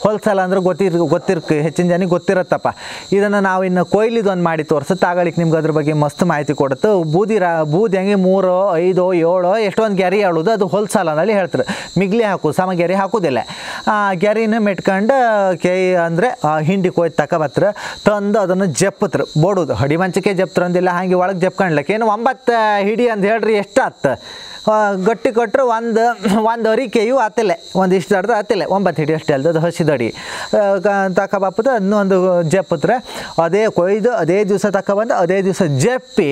ಹೊಲ್ಸಲ ಅಂದ್ರೆ ಗೊತ್ತಿರ್ ಗೊತ್ತಿರ್ಕ ಹೆಚ್ಚಿನ ಜನಕ್ಕೆ ಗೊತ್ತಿರುತ್ತಪ್ಪ. ಇದನ್ನು ನಾವು ಇನ್ನು ಕೊಯ್ಲಿದೊಂದು ಮಾಡಿ ತೋರಿಸುತ್ತೆ, ಆಗಳಿಗೆ ನಿಮ್ಗೆ ಅದ್ರ ಬಗ್ಗೆ ಮಸ್ತ್ ಮಾಹಿತಿ ಕೊಡುತ್ತೆ. ಬೂದಿ ರಾ ಬೂದಿ ಹೆಂಗೆ ಮೂರು ಐದು ಏಳು ಎಷ್ಟೊಂದು ಗೆರೆ ಹೇಳೋದು ಅದು ಹೊಲ್ಸಲ ಅಂದೇಳಿ ಹೇಳ್ತಾರೆ. ಮಿಗ್ಲಿ ಹಾಕು ಸಮ ಗೆರೆ ಹಾಕೋದಿಲ್ಲ. ಆ ಗೆರಿನ ಮೆಟ್ಕೊಂಡು ಕೈ ಅಂದರೆ ಹಿಂಡಿ ಕೊಯ್ದು ತಗೊಬತ್ರ ತಂದು ಅದನ್ನು ಜಪ್ಪತ್ರ ಬೋಡೋದು. ಹಡಿ ಮಂಚಕ್ಕೆ ಜಪ್ತ್ರ ಅಂದಿಲ್ಲ, ಹಾಗೆ ಒಳಗೆ ಜಪ್ಕೊಂಡ್ಲಕ್ಕೆ ಏನು ಒಂಬತ್ತು ಹಿಡಿ ಅಂತ ಹೇಳ್ರಿ ಎಷ್ಟು ಆತು ಗಟ್ಟಿ ಕೊಟ್ಟರು ಒಂದು ಒಂದು ಅರಿಕೆಯು ಆತಿಲ್ಲ, ಒಂದು ಇಷ್ಟು ದಡ್ದು ಆತಿಲ್ಲ, ಒಂಬತ್ತು ಹಿಡಿ ಅಷ್ಟೇ ಅಲ್ದು ಅದು ಹಸಿದಡಿ ತಗೊಬಪ್ಪದ ಅದನ್ನ ಒಂದು ಜಪ್ಪತ್ರ ಅದೇ ಕೊಯ್ದು ಅದೇ ದಿವಸ ತಗೊಬಂದು ಅದೇ ದಿವಸ ಜಪ್ಪಿ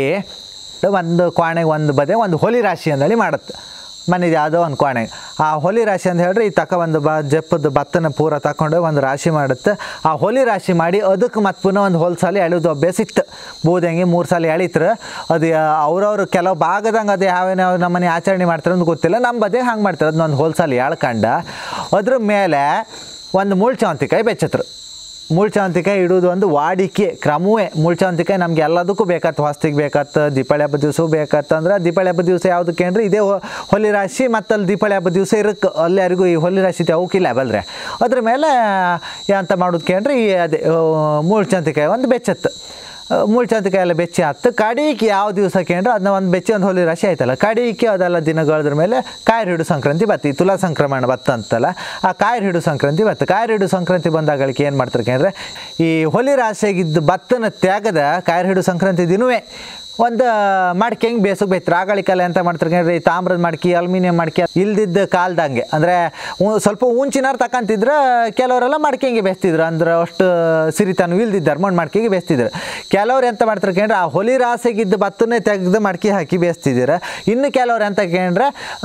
ಒಂದು ಕೋಣೆಗೆ ಒಂದು ಬದೆ ಒಂದು ಹೊಲಿ ರಾಶಿ ಅಂದೇಳಿ ಮಾಡುತ್ತೆ. ಮನೆದು ಯಾವುದೋ ಒಂದು ಕೋಣೆಗೆ ಆ ಹೊಲಿ ರಾಶಿ ಅಂತ ಹೇಳ್ರಿ ಈ ತಕ ಒಂದು ಬ ಜಪ್ಪದ ಭತ್ತನ ಪೂರ ತಗೊಂಡು ಒಂದು ರಾಶಿ ಮಾಡುತ್ತೆ. ಆ ಹೊಲಿ ರಾಶಿ ಮಾಡಿ ಅದಕ್ಕೆ ಮತ್ತೆ ಪುನಃ ಒಂದು ಹೊಲ್ ಸಾಲ ಎಳೆದು ಅಭ್ಯಾಸ ಇತ್ತು. ಬೂದಂಗೆ ಮೂರು ಸಾಲ ಎಳಿತಾರೆ. ಅದು ಅವ್ರವ್ರು ಕೆಲವು ಭಾಗದಂಗೆ ಅದು ಯಾವೇನೋ ನಮ್ಮನೆ ಆಚರಣೆ ಮಾಡ್ತಾರೆ ಅಂತ ಗೊತ್ತಿಲ್ಲ, ನಮ್ಮ ಬದೇ ಹಂಗೆ ಮಾಡ್ತಾರೆ. ಅದನ್ನ ಒಂದು ಹೊಲ್ ಸಾಲ ಎಳ್ಕೊಂಡು ಅದ್ರ ಮೇಲೆ ಒಂದು ಮುಳ್ಚಾವಂತಿಕಾಯಿ ಬೆಚ್ಚತ್ರು. ಮುಳ್ಚಾವಂತಿಕಾಯಿ ಇಡೋದು ಒಂದು ವಾಡಿಕೆ ಕ್ರಮವೇ. ಮುಳ್ಚಾವಂತಿಕಾಯಿ ನಮ್ಗೆ ಎಲ್ಲದಕ್ಕೂ ಬೇಕಾಯ್ತು, ಹೊಸ್ತಿಗೆ ಬೇಕಾಯ್ತು, ದೀಪಾವಳಿ ಹಬ್ಬದ ದಿವಸ ಬೇಕಾಯ್ತಂದ್ರೆ ದೀಪಾವಳಿ ಹಬ್ಬದ ದಿವಸ ಯಾವುದಕ್ಕೆ ಅಂದರೆ ಇದೇ ಹೊಲಿ ರಾಶಿ ಮತ್ತು ಅಲ್ಲಿ ದೀಪಾವಳಿ ಹಬ್ಬದ ದಿವಸ ಇರಕ್ಕೆ ಅಲ್ಲಿ ಯಾರಿಗೂ ಈ ಹೊಲಿ ರಾಶಿ ಅವಕ್ಕಿಲ್ಲ ಬಲ್ರೆ ಅದ್ರ ಮೇಲೆ ಎಂತ ಮಾಡೋದಕ್ಕೆ ಅಂದರೆ ಈ ಅದೇ ಮುಳ್ಚಾವಂತಿಕಾಯಿ ಒಂದು ಬೆಚ್ಚತ್ತು. ಮುಳ್ಚಾವಂತಿಕಾಯಿ ಎಲ್ಲ ಬೆಚ್ಚಿ ಹತ್ತು ಕಡಿಕೆ ಯಾವ ದಿವಸಕ್ಕೆ ಅಂದರೆ ಅದನ್ನ ಒಂದು ಬೆಚ್ಚಿ ಒಂದು ಹೊಲಿ ರಾಶಿ ಆಯ್ತಲ್ಲ ಕಡಿಕೆ ಅದೆಲ್ಲ ದಿನಗಳದ್ರ ಮೇಲೆ ಕಾಯಿರ್ ಹಿಡು ಸಂಕ್ರಾಂತಿ ಬತ್ತು. ಈ ತುಲಾ ಸಂಕ್ರಮಣ ಬತ್ತು ಅಂತಲ್ಲ, ಆ ಕಾಯಿರ್ ಹಿಡು ಸಂಕ್ರಾಂತಿ ಬತ್ತು. ಕಾಯಿರ್ ಹಿಡು ಸಂಕ್ರಾಂತಿ ಬಂದಾಗಳಿಗೆ ಏನು ಮಾಡ್ತಾರೆ ಅಂದರೆ ಈ ಹೊಲಿ ರಾಶಿಯಾಗಿದ್ದು ಭತ್ತನ ತ್ಯಾಗದ ಕಾಯಿರ್ ಹಿಡು ಸಂಕ್ರಾಂತಿ ದಿನವೇ ಒಂದು ಮಡ್ಕೆ ಹೆಂಗೆ ಬೇಸಕ್ಕೆ ಬೈತಾರೆ. ಆಗಳಿಕಲ್ಲ ಎಂತ ಮಾಡ್ತಾರೆ ಅಂದರೆ ಈ ತಾಮ್ರದ ಮಡ್ಕೆ ಅಲ್ಯೂಮಿನಿಯಂ ಮಡ್ಕೆ ಇಲ್ದಿದ್ದ ಕಾಲ್ದಂಗೆ ಅಂದರೆ ಸ್ವಲ್ಪ ಉಂಚಿನಾರು ತಗೊಂತಿದ್ರೆ ಕೆಲವರೆಲ್ಲ ಮಡ್ಕೆ ಹೆಂಗೆ ಬೇಸ್ತಿದ್ರು, ಅಂದ್ರೆ ಅಷ್ಟು ಸಿರಿತಾನು ಇಲ್ದಿದ್ದಾರೆ ಮಣ್ಣು ಮಡ್ಕೆಗೆ ಬೇಸ್ತಿದ್ರು. ಕೆಲವ್ರು ಎಂತ ಮಾಡ್ತಾರೆ ಕೇಂದ್ರೆ ಆ ಹೊಲಿ ರಾಸಿಗಿದ್ದ ಭತ್ತನೇ ತೆಗೆದು ಮಡ್ಕೆ ಹಾಕಿ ಬೇಸ್ತಿದ್ದೀರ. ಇನ್ನು ಕೆಲವ್ರು ಎಂತ ಕೇಂದ್ರೆ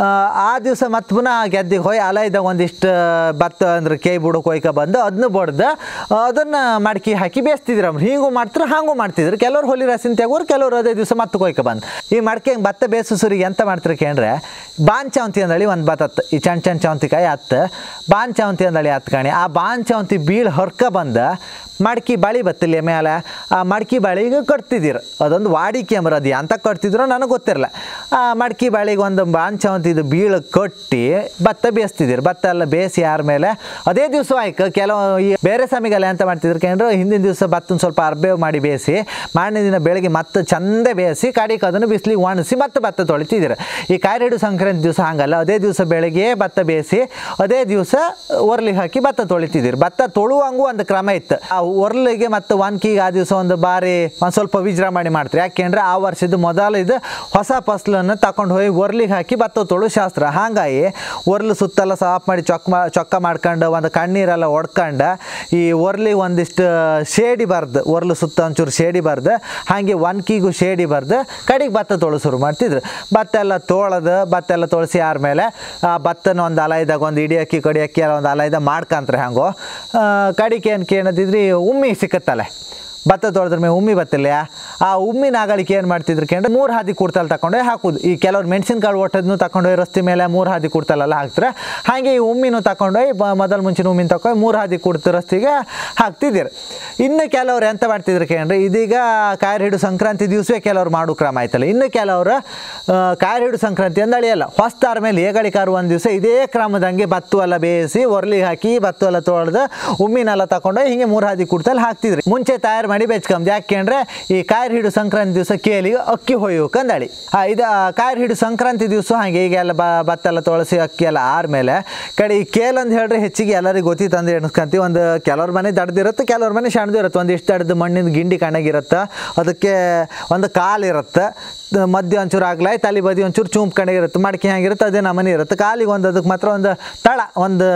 ಆ ದಿವಸ ಮತ್ತೆ ಪುನಃ ಗೆದ್ದಿಗೆ ಹೋಯ್ ಅಲೈದಾಗ ಒಂದಿಷ್ಟು ಭತ್ತ ಅಂದ್ರೆ ಕೈ ಬುಡಕ್ಕೆ ಹೋಯ್ಕ ಬಂದು ಅದನ್ನ ಬಡ್ದು ಅದನ್ನು ಮಡ್ಕೆ ಹಾಕಿ ಬೇಸ್ತಿದ್ರು. ಅವ್ರು ಹಿಂಗೂ ಮಾಡ್ತಾರೆ ಹಾಗೂ ಮಾಡ್ತಿದ್ರು. ಕೆಲವ್ರು ಹೊಲಿ ರಾಸಿನ ತೆಗೋರು, ಕೆಲವರು ಅದೇ ದಿವಸ ಮತ್ತೆ ಕೊಯ್ಕ ಬಂದು ಈ ಮಡ್ಕೆ ಭತ್ತ ಬೇಸು ಸುರಿಗೆ ಎಂತ ಮಾಡ್ತಾರೆ ಕೇಂದ್ರೆ ಬಾನ್ ಚಾವಂತಿ ಅಂದಳಿ ಒಂದು ಬತ್ತತ್ತು. ಈ ಚಣ್ಣ ಚಣ್ಣ ಚಾವಂತಿಕಾಯಿ ಹತ್ತು ಬಾನ್ ಚಾವಂತಿ ಅಂದಳಿ ಹತ್ತು ಕಾಣಿ. ಆ ಬಾನ್ ಚಾವಂತಿ ಬೀಳು ಹೊರ್ಕ ಬಂದ ಮಡ್ಕಿ ಬಾಳಿ ಬತ್ತಿಲ್ಲ ಮೇಲೆ ಆ ಮಡ್ಕಿ ಬಾಳಿಗೆ ಕಟ್ತಿದ್ದೀರ. ಅದೊಂದು ವಾಡಿಕೆ ಅಂಬರು. ಅದು ಎಂತ ಕಟ್ತಿದ್ರೋ ನನಗೆ ಗೊತ್ತಿರಲ್ಲ. ಆ ಮಡ್ಕಿ ಬಾಳಿಗೆ ಒಂದು ಬಾನ್ ಚಾವಂತಿದು ಬೀಳು ಕಟ್ಟಿ ಭತ್ತ ಬೇಯಿಸ್ತಿದ್ದೀರಿ. ಭತ್ತ ಎಲ್ಲ ಬೇಯಿಸಿ ಯಾರ ಮೇಲೆ ಅದೇ ದಿವಸ ಆಯ್ಕೆ. ಕೆಲವು ಈ ಬೇರೆ ಸಮಯಗೆಲ್ಲ ಎಂತ ಮಾಡ್ತಿದ್ರು ಕೇಂದ್ರೆ ಹಿಂದಿನ ದಿವಸ ಭತ್ತನ ಸ್ವಲ್ಪ ಅರ್ಬೆ ಮಾಡಿ ಬೇಯಿಸಿ ಮಾರನೇ ದಿನ ಬೆಳಗ್ಗೆ ಮತ್ತೆ ಚಂದ ಬೇಯಿಸಿ ಕಡಿಗೆ ಅದನ್ನು ಬಿಸಿಲಿಗೆ ಒಣಸಿ ಮತ್ತೆ ಭತ್ತ ತೊಳಿತಿದ್ದೀರ. ಈ ಕಾಯಿರೆಡು ಸಂಕ್ರಾಂತಿ ದಿವಸ ಹಂಗಲ್ಲ, ಅದೇ ದಿವಸ ಬೆಳಗ್ಗೆ ಭತ್ತ ಬೇಯಿಸಿ ಅದೇ ದಿವಸ ಒರ್ಲಿಗೆ ಹಾಕಿ ಭತ್ತ ತೊಳಿತಿದ್ದೀರಿ. ಭತ್ತ ತೊಳುವಂಗೂ ಒಂದು ಕ್ರಮ ಇತ್ತು. ಆ ಒರ್ಲಿಗೆ ಮತ್ತು ಒನ್ಕಿಗೆ ಆ ದಿವಸ ಒಂದು ಬಾರಿ ಒಂದು ಸ್ವಲ್ಪ ವಿಜೃಂಭಣೆ ಮಾಡ್ತಾರೆ. ಯಾಕೆಂದರೆ ಆ ವರ್ಷದ ಮೊದಲು ಇದು ಹೊಸ ಫಸಲನ್ನು ತಗೊಂಡು ಹೋಗಿ ಒರ್ಲಿಗೆ ಹಾಕಿ ಭತ್ತ ತೊಳು ಶಾಸ್ತ್ರ. ಹಾಗಾಗಿ ಒರ್ಲು ಸುತ್ತೆಲ್ಲ ಸಾಫ್ ಮಾಡಿ ಚೊಕ್ಕ ಮಾ ಚೊಕ್ಕ ಮಾಡ್ಕೊಂಡು ಒಂದು ಕಣ್ಣೀರೆಲ್ಲ ಹೊಡ್ಕೊಂಡು ಈ ಒರ್ಲಿಗೆ ಒಂದಿಷ್ಟು ಶೇಡಿ ಬರ್ದು ಒರ್ಲು ಸುತ್ತ ಒಂಚೂರು ಶೇಡಿ ಬರ್ದು ಹಾಗೆ ಒನ್ಕಿಗೂ ಶೇಡಿ ಬರ್ದು ಕಡೆಗೆ ಭತ್ತ ತೊಳು ಶುರು ಮಾಡ್ತಿದ್ರು. ಭತ್ತ ಎಲ್ಲ ತೊಳೆದು ಭತ್ತ ಎಲ್ಲ ತೊಳಸಿ ಯಾರ ಮೇಲೆ ಆ ಭತ್ತನ ಒಂದು ಅಲಾಯ್ದಾಗ ಒಂದು ಇಡಿ ಅಕ್ಕಿ ಕಡಿ ಅಕ್ಕಿ ಎಲ್ಲ ಒಂದು ಅಲಾಯ್ದಾಗ ಮಾಡ್ಕೊಂತಾರೆ. ಹಂಗೋ ಕಡಿಕೆ ಏನಕ್ಕೆ ಏನದಿದ್ರಿ ಉಮ್ಮಿ ಸಿಕ್ಕತ್ತಲ್ಲ, ಭತ್ತ ತೊಳೆದ್ರ ಮೇಲೆ ಉಮ್ಮಿ ಬತ್ತಿಲ್ಲ. ಆ ಉಮ್ಮಿನ ಆಗಳಿಕೆ ಏನು ಮಾಡ್ತಿದ್ರು ಕೇಂದ್ರ ಮೂರು ಹಾದಿ ಕುಡ್ತಲ್ಲಿ ತಗೊಂಡೋಗಿ ಹಾಕೋದು. ಈ ಕೆಲವ್ರು ಮೆಣಸಿನ್ಕಾಳು ಒಟ್ಟದನ್ನು ತಗೊಂಡೋಗಿ ರಸ್ತೆ ಮೇಲೆ ಮೂರು ಹಾದಿ ಕುಡ್ತಲೆಲ್ಲ ಹಾಕ್ತಾರೆ. ಹಾಗೆ ಈ ಉಮ್ಮಿನೂ ತಗೊಂಡೋಗಿ ಮೊದಲು ಮುಂಚಿನ ಉಮ್ಮಿನ ತಗೊಂಡು ಮೂರು ಹಾದಿ ಕುಡ್ತು ರಸ್ತೆಗೆ ಹಾಕ್ತಿದ್ದೀರಿ. ಇನ್ನು ಕೆಲವ್ರು ಎಂತ ಮಾಡ್ತಿದ್ರು ಕೇಂದ್ರ ಇದೀಗ ಕಾಯಿರ್ ಹಿಡು ಸಂಕ್ರಾಂತಿ ದಿವಸವೇ ಕೆಲವ್ರು ಮಾಡೋ ಕ್ರಮ ಆಯ್ತಲ್ಲ. ಇನ್ನು ಕೆಲವರು ಕಾಯಿರ್ ಹಿಡು ಸಂಕ್ರಾಂತಿ ಅಂದಳಿಯಲ್ಲ, ಹೊಸ್ತಾರ ಮೇಲೆ ಏಗಳಿಕಾರು ಒಂದು ದಿವಸ ಇದೇ ಕ್ರಮದಂಗೆ ಭತ್ತು ಎಲ್ಲ ಬೇಯಿಸಿ ಒರ್ಲಿಗೆ ಹಾಕಿ ಭತ್ತು ಎಲ್ಲ ತೊಳೆದು ಉಮ್ಮಿನೆಲ್ಲ ತಗೊಂಡೋಗಿ ಹಿಂಗೆ ಮೂರು ಹಾದಿ ಕುಡ್ತಲ್ಲಿ ಹಾಕ್ತಿದ್ರಿ. ಮುಂಚೆ ತಯಾರು ಮಾಡಿ ಬೆಚ್ಕಂದು. ಯಾಕೆಂದ್ರೆ ಈ ಕಾಯಿರ್ ಹಿಡು ಸಂಕ್ರಾಂತಿ ದಿವಸ ಕೇಲಿಗೆ ಅಕ್ಕಿ ಹೊಯ್ಯೋಕಂದಳಿ. ಆ ಇದು ಕಾಯಿರ್ ಹಿಡು ಸಂಕ್ರಾಂತಿ ದಿವಸ ಹಾಗೆ ಈಗೆಲ್ಲ ಬ ಭತ್ತ ಎಲ್ಲ ತೊಳಸಿ ಅಕ್ಕಿ ಎಲ್ಲ ಆದ್ಮೇಲೆ ಕಡೆ ಈ ಕೇಲ್ ಅಂತ ಹೇಳ್ರೆ ಹೆಚ್ಚಿಗೆ ಎಲ್ಲರಿಗೂ ಗೊತ್ತಿತ್ತು ಅಂದ್ರೆ ಎಣಿಸ್ಕೊಂತೀವಿ. ಒಂದು ಕೆಲವ್ರ ಮನೆ ದಡ್ದಿರುತ್ತೆ, ಕೆಲವ್ರ ಮನೆ ಸಣ್ಣದಿರುತ್ತೆ. ಒಂದು ಇಷ್ಟು ದಡ್ದು ಮಣ್ಣಿನ ಗಿಂಡಿ ಕಣ್ಣಗಿರುತ್ತೆ, ಅದಕ್ಕೆ ಒಂದು ಕಾಲು ಇರುತ್ತೆ, ಮಧ್ಯ ಒಂಚೂರು ಆಗ್ಲಾಯ್ ತಲೆ ಬದಿ ಒಂಚೂರು ಚೂಂಪ್ ಕಡೆಗಿರುತ್ತೆ. ಮಡಿಕೆ ಹೆಂಗಿರುತ್ತೆ ಅದೇ ನಮ್ಮನೆ ಇರುತ್ತೆ. ಕಾಲಿಗೆ ಒಂದು ಅದಕ್ಕೆ ಮಾತ್ರ ಒಂದು ತಳ ಒಂದು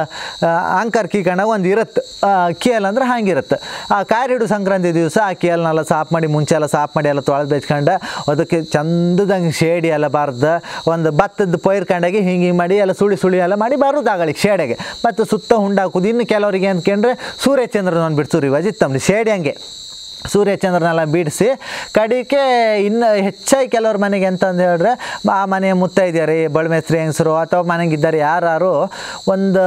ಅಂಕರ್ಕಿ ಕಣ ಒಂದು ಇರುತ್ತೆ. ಕೇಲ್ ಅಂದ್ರೆ ಹಂಗಿರುತ್ತೆ. ಆ ಕಾಯಿರ್ ಹಿಡು ಸಂಕ್ರಾಂತಿ ದಿವಸ ಆ ಕೇಲ್ನೆಲ್ಲ ಸಾಫ್ ಮಾಡಿ ಮುಂಚೆ ಎಲ್ಲ ಸಾಫ್ ಮಾಡಿ ಎಲ್ಲ ತೊಳೆದು ಬೆಚ್ಕೊಂಡು ಅದಕ್ಕೆ ಚಂದದಂಗೆ ಶೇಡಿ ಎಲ್ಲ ಬಾರ್ದು ಒಂದು ಭತ್ತದ ಪೈರ್ ಕಂಡಾಗಿ ಹಿಂಗೆ ಹಿಂಗೆ ಮಾಡಿ ಎಲ್ಲ ಸುಳಿ ಸುಳಿ ಎಲ್ಲ ಮಾಡಿ ಬರೋದು ಆಗಳಿಗೆ ಶೇಡೆಗೆ. ಮತ್ತು ಸುತ್ತ ಹುಂಡಾಕೋದು. ಇನ್ನು ಕೆಲವರಿಗೆ ಅಂದ್ಕೊಂಡ್ರೆ ಸೂರ್ಯಚಂದ್ರನ ಬಿಡಿಸೋರು ಇವಜಿತ್ತಮ್ರಿ ಶೇಡಿ ಹಂಗೆ ಸೂರ್ಯಚಂದ್ರನೆಲ್ಲ ಬಿಡಿಸಿ ಕಡಿಕೆ ಇನ್ನು ಹೆಚ್ಚಾಗಿ ಕೆಲವ್ರ ಮನೆಗೆ ಅಂತಂದು ಹೇಳಿದ್ರೆ ಆ ಮನೆಯ ಮುತ್ತೈದ್ಯಾರಿ ಬಳ್ಮೇಸ್ತ್ರಿ ಹೆಂಗಸರು ಅಥವಾ ಮನೆಗಿದ್ದಾರೆ ಯಾರು ಒಂದು